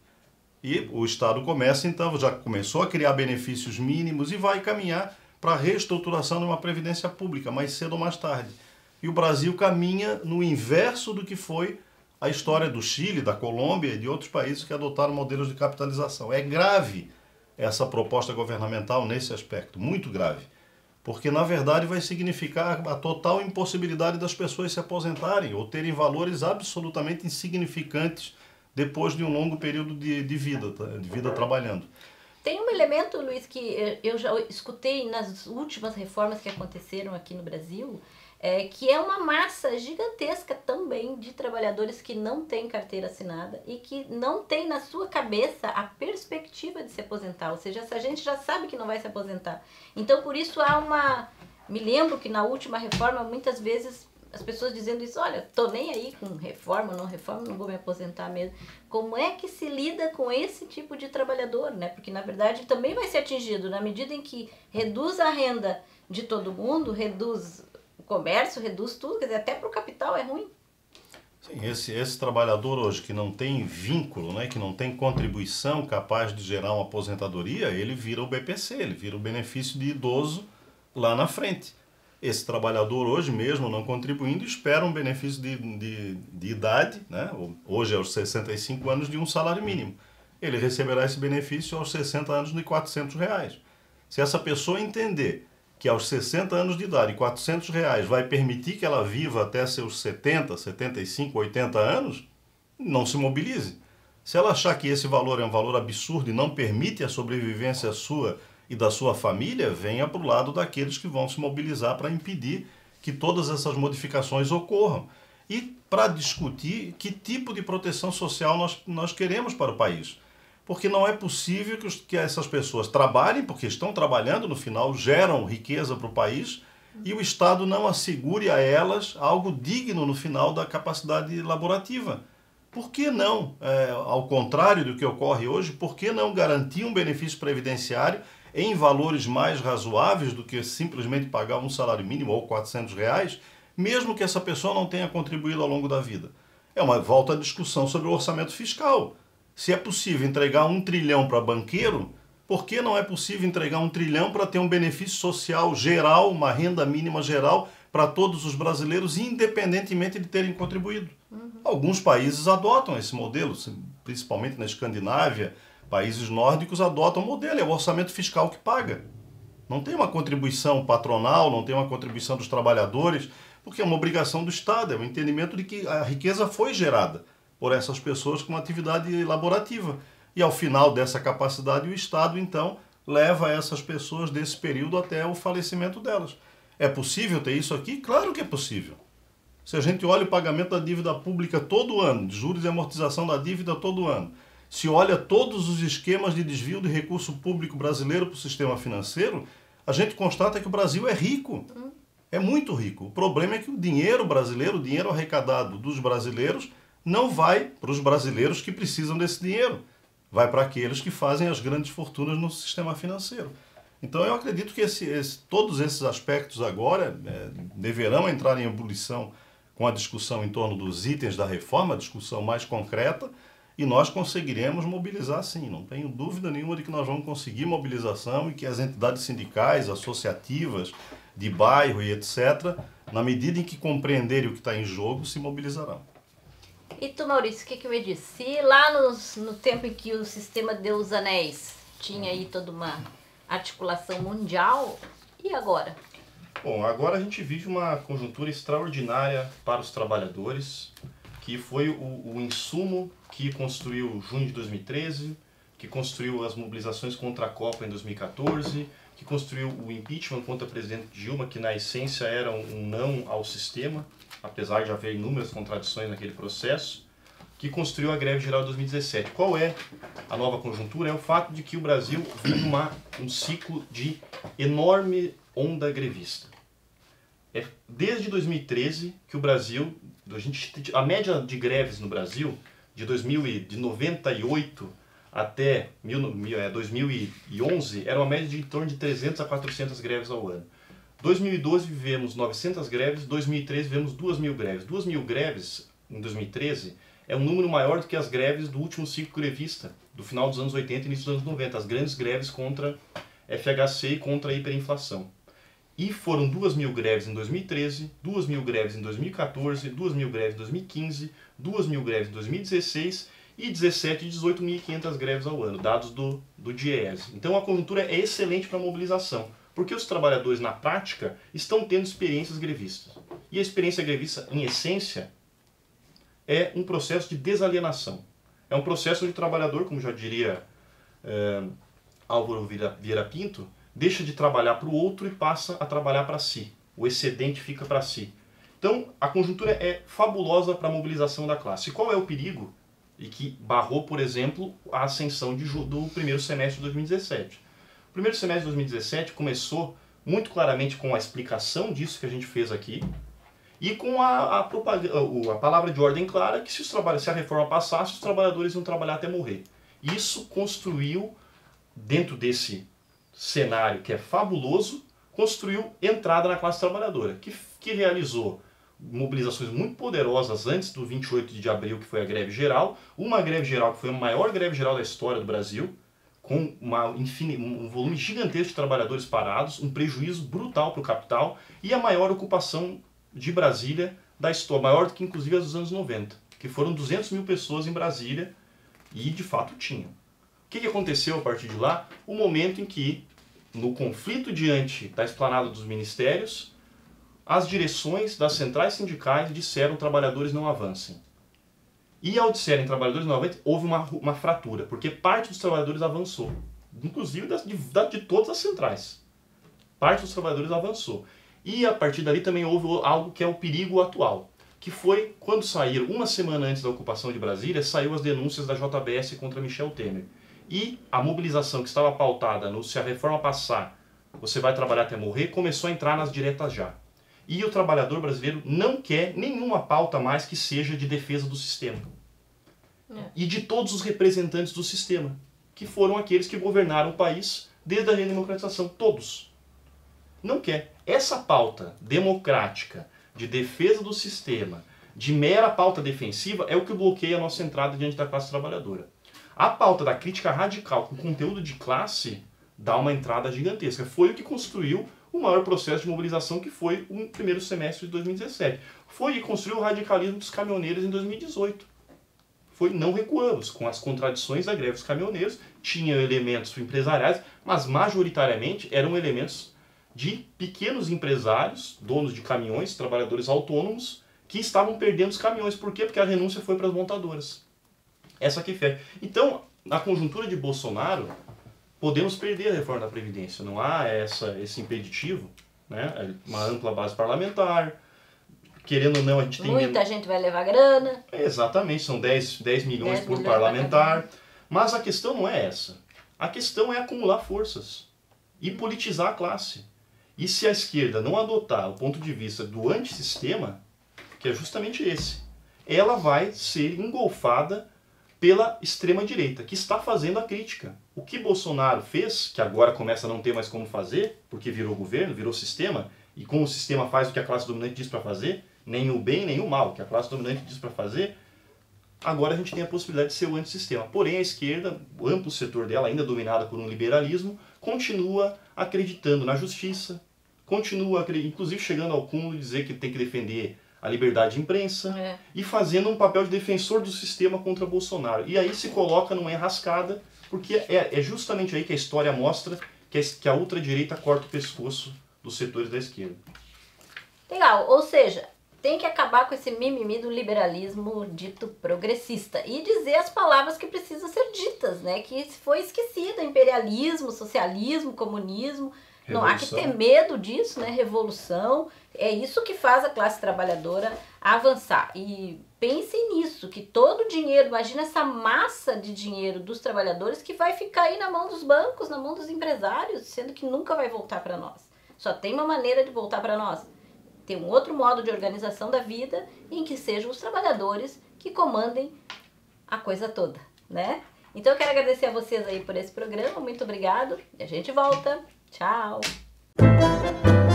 E o Estado começa então, já começou a criar benefícios mínimos e vai caminhar para a reestruturação de uma previdência pública, mais cedo ou mais tarde. E o Brasil caminha no inverso do que foi a história do Chile, da Colômbia e de outros países que adotaram modelos de capitalização. É grave essa proposta governamental nesse aspecto, muito grave. Porque, na verdade, vai significar a total impossibilidade das pessoas se aposentarem ou terem valores absolutamente insignificantes depois de um longo período de vida trabalhando. Tem um elemento, Luiz, que eu já escutei nas últimas reformas que aconteceram aqui no Brasil, que é uma massa gigantesca também de trabalhadores que não têm carteira assinada e que não tem na sua cabeça a perspectiva de se aposentar, ou seja, essa gente já sabe que não vai se aposentar. Então, por isso me lembro que na última reforma, muitas vezes, as pessoas dizendo isso, olha, tô nem aí com reforma, não vou me aposentar mesmo. Como é que se lida com esse tipo de trabalhador, né? Porque, na verdade, também vai ser atingido na medida em que reduz a renda de todo mundo, reduz o comércio, reduz tudo, quer dizer, até para o capital é ruim. Sim, esse trabalhador hoje que não tem vínculo, né, que não tem contribuição capaz de gerar uma aposentadoria, ele vira o BPC, ele vira o benefício de idoso lá na frente. Esse trabalhador hoje, mesmo não contribuindo, espera um benefício de idade, né? Hoje aos 65 anos, de um salário mínimo. Ele receberá esse benefício aos 60 anos de R$400. Se essa pessoa entender que aos 60 anos de idade, R$400 vai permitir que ela viva até seus 70, 75, 80 anos, não se mobilize. Se ela achar que esse valor é um valor absurdo e não permite a sobrevivência sua e da sua família, venha para o lado daqueles que vão se mobilizar para impedir que todas essas modificações ocorram. E para discutir que tipo de proteção social nós queremos para o país. Porque não é possível que essas pessoas trabalhem, porque estão trabalhando, no final geram riqueza para o país, e o Estado não assegure a elas algo digno no final da capacidade laborativa. Por que não, ao contrário do que ocorre hoje, por que não garantir um benefício previdenciário em valores mais razoáveis do que simplesmente pagar um salário mínimo ou R$400, mesmo que essa pessoa não tenha contribuído ao longo da vida? É uma volta à discussão sobre o orçamento fiscal. Se é possível entregar 1 trilhão para banqueiro, por que não é possível entregar 1 trilhão para ter um benefício social geral, uma renda mínima geral para todos os brasileiros, independentemente de terem contribuído? Alguns países adotam esse modelo, principalmente na Escandinávia, países nórdicos adotam o modelo, é o orçamento fiscal que paga. Não tem uma contribuição patronal, não tem uma contribuição dos trabalhadores, porque é uma obrigação do Estado, é o entendimento de que a riqueza foi gerada por essas pessoas com uma atividade laborativa. E ao final dessa capacidade, o Estado, então, leva essas pessoas desse período até o falecimento delas. É possível ter isso aqui? Claro que é possível. Se a gente olha o pagamento da dívida pública todo ano, de juros e amortização da dívida todo ano, se olha todos os esquemas de desvio de recurso público brasileiro para o sistema financeiro, a gente constata que o Brasil é rico. É muito rico. O problema é que o dinheiro brasileiro, o dinheiro arrecadado dos brasileiros, não vai para os brasileiros que precisam desse dinheiro. Vai para aqueles que fazem as grandes fortunas no sistema financeiro. Então eu acredito que todos esses aspectos agora deverão entrar em ebulição com a discussão em torno dos itens da reforma, a discussão mais concreta, e nós conseguiremos mobilizar sim. Não tenho dúvida nenhuma de que nós vamos conseguir mobilização e que as entidades sindicais, associativas, de bairro e etc., na medida em que compreenderem o que está em jogo, se mobilizarão. E tu, Maurício, o que me diz? Se lá no tempo em que o sistema deu os anéis tinha aí toda uma articulação mundial, e agora? Bom, agora a gente vive uma conjuntura extraordinária para os trabalhadores, que foi o insumo que construiu junho de 2013, que construiu as mobilizações contra a Copa em 2014, que construiu o impeachment contra a presidente Dilma, que na essência era um não ao sistema, apesar de haver inúmeras contradições naquele processo, que construiu a greve geral de 2017. Qual é a nova conjuntura? É o fato de que o Brasil vive um ciclo de enorme onda grevista. É desde 2013 que o Brasil, a média de greves no Brasil, de 98 até 2011, era uma média de em torno de 300 a 400 greves ao ano. 2012 vivemos 900 greves, 2013 vivemos 2.000 greves. 2.000 greves em 2013 é um número maior do que as greves do último ciclo grevista, do final dos anos 80 e início dos anos 90, as grandes greves contra FHC e contra a hiperinflação. E foram 2.000 greves em 2013, 2.000 greves em 2014, 2.000 greves em 2015, 2.000 greves em 2016 e 17 e 18.500 greves ao ano, dados do DIEESE. Então a conjuntura é excelente para a mobilização, porque os trabalhadores na prática estão tendo experiências grevistas. E a experiência grevista, em essência, é um processo de desalienação. É um processo onde o trabalhador, como já diria Álvaro Vieira Pinto, deixa de trabalhar para o outro e passa a trabalhar para si. O excedente fica para si. Então, a conjuntura é fabulosa para a mobilização da classe. E qual é o perigo? E que barrou, por exemplo, a ascensão do primeiro semestre de 2017. O primeiro semestre de 2017 começou muito claramente com a explicação disso que a gente fez aqui e com a palavra de ordem clara que se a reforma passasse, os trabalhadores iam trabalhar até morrer. Isso construiu, dentro desse cenário que é fabuloso, construiu entrada na classe trabalhadora, que realizou mobilizações muito poderosas antes do 28 de abril, que foi a greve geral, uma greve geral que foi a maior greve geral da história do Brasil, com um volume gigantesco de trabalhadores parados, um prejuízo brutal para o capital e a maior ocupação de Brasília da história, maior do que inclusive as dos anos 90, que foram 200.000 pessoas em Brasília e de fato tinham. O que aconteceu a partir de lá? O momento em que, no conflito diante da esplanada dos ministérios, as direções das centrais sindicais disseram trabalhadores não avancem. E ao disserem trabalhadores não avancem, houve uma fratura, porque parte dos trabalhadores avançou, inclusive de todas as centrais. Parte dos trabalhadores avançou. E a partir dali também houve algo que é o perigo atual, que foi quando saíram, uma semana antes da ocupação de Brasília, saiu as denúncias da JBS contra Michel Temer. E a mobilização que estava pautada no se a reforma passar, você vai trabalhar até morrer, começou a entrar nas diretas já. E o trabalhador brasileiro não quer nenhuma pauta mais que seja de defesa do sistema. E de todos os representantes do sistema, que foram aqueles que governaram o país desde a redemocratização, todos. Não quer. Essa pauta democrática, de defesa do sistema, de mera pauta defensiva, é o que bloqueia a nossa entrada diante da classe trabalhadora. A pauta da crítica radical com conteúdo de classe dá uma entrada gigantesca. Foi o que construiu o maior processo de mobilização, que foi o primeiro semestre de 2017. Foi o que construiu o radicalismo dos caminhoneiros em 2018. Não recuamos, com as contradições da greve dos caminhoneiros, tinham elementos empresariais, mas majoritariamente eram elementos de pequenos empresários, donos de caminhões, trabalhadores autônomos, que estavam perdendo os caminhões. Por quê? Porque a renúncia foi para as montadoras. Essa que fé. Então, na conjuntura de Bolsonaro, podemos perder a reforma da Previdência. Não há esse impeditivo, né? Uma ampla base parlamentar. Querendo ou não, a gente tem... Muita gente vai levar grana. Exatamente, são 10 milhões por parlamentar. Mas a questão não é essa. A questão é acumular forças e politizar a classe. E se a esquerda não adotar o ponto de vista do antissistema, que é justamente esse, ela vai ser engolfada pela extrema-direita, que está fazendo a crítica. O que Bolsonaro fez, que agora começa a não ter mais como fazer, porque virou governo, virou sistema, e como o sistema faz o que a classe dominante diz para fazer, nem o bem nem o mal, que a classe dominante diz para fazer, agora a gente tem a possibilidade de ser o antissistema. Porém, a esquerda, o amplo setor dela, ainda dominada por um liberalismo, continua acreditando na justiça, continua, inclusive chegando ao cúmulo de dizer que tem que defender a liberdade de imprensa e fazendo um papel de defensor do sistema contra Bolsonaro. E aí se coloca numa enrascada, porque é justamente aí que a história mostra que a ultradireita corta o pescoço dos setores da esquerda. Legal, ou seja, tem que acabar com esse mimimi do liberalismo dito progressista e dizer as palavras que precisam ser ditas, né? Que foi esquecida, imperialismo, socialismo, comunismo. Revolução. Não há que ter medo disso, né? Revolução. É isso que faz a classe trabalhadora avançar. E pensem nisso, que todo o dinheiro, imagina essa massa de dinheiro dos trabalhadores que vai ficar aí na mão dos bancos, na mão dos empresários, sendo que nunca vai voltar para nós. Só tem uma maneira de voltar para nós. Ter um outro modo de organização da vida em que sejam os trabalhadores que comandem a coisa toda, né? Então eu quero agradecer a vocês aí por esse programa, muito obrigado, e a gente volta. Tchau!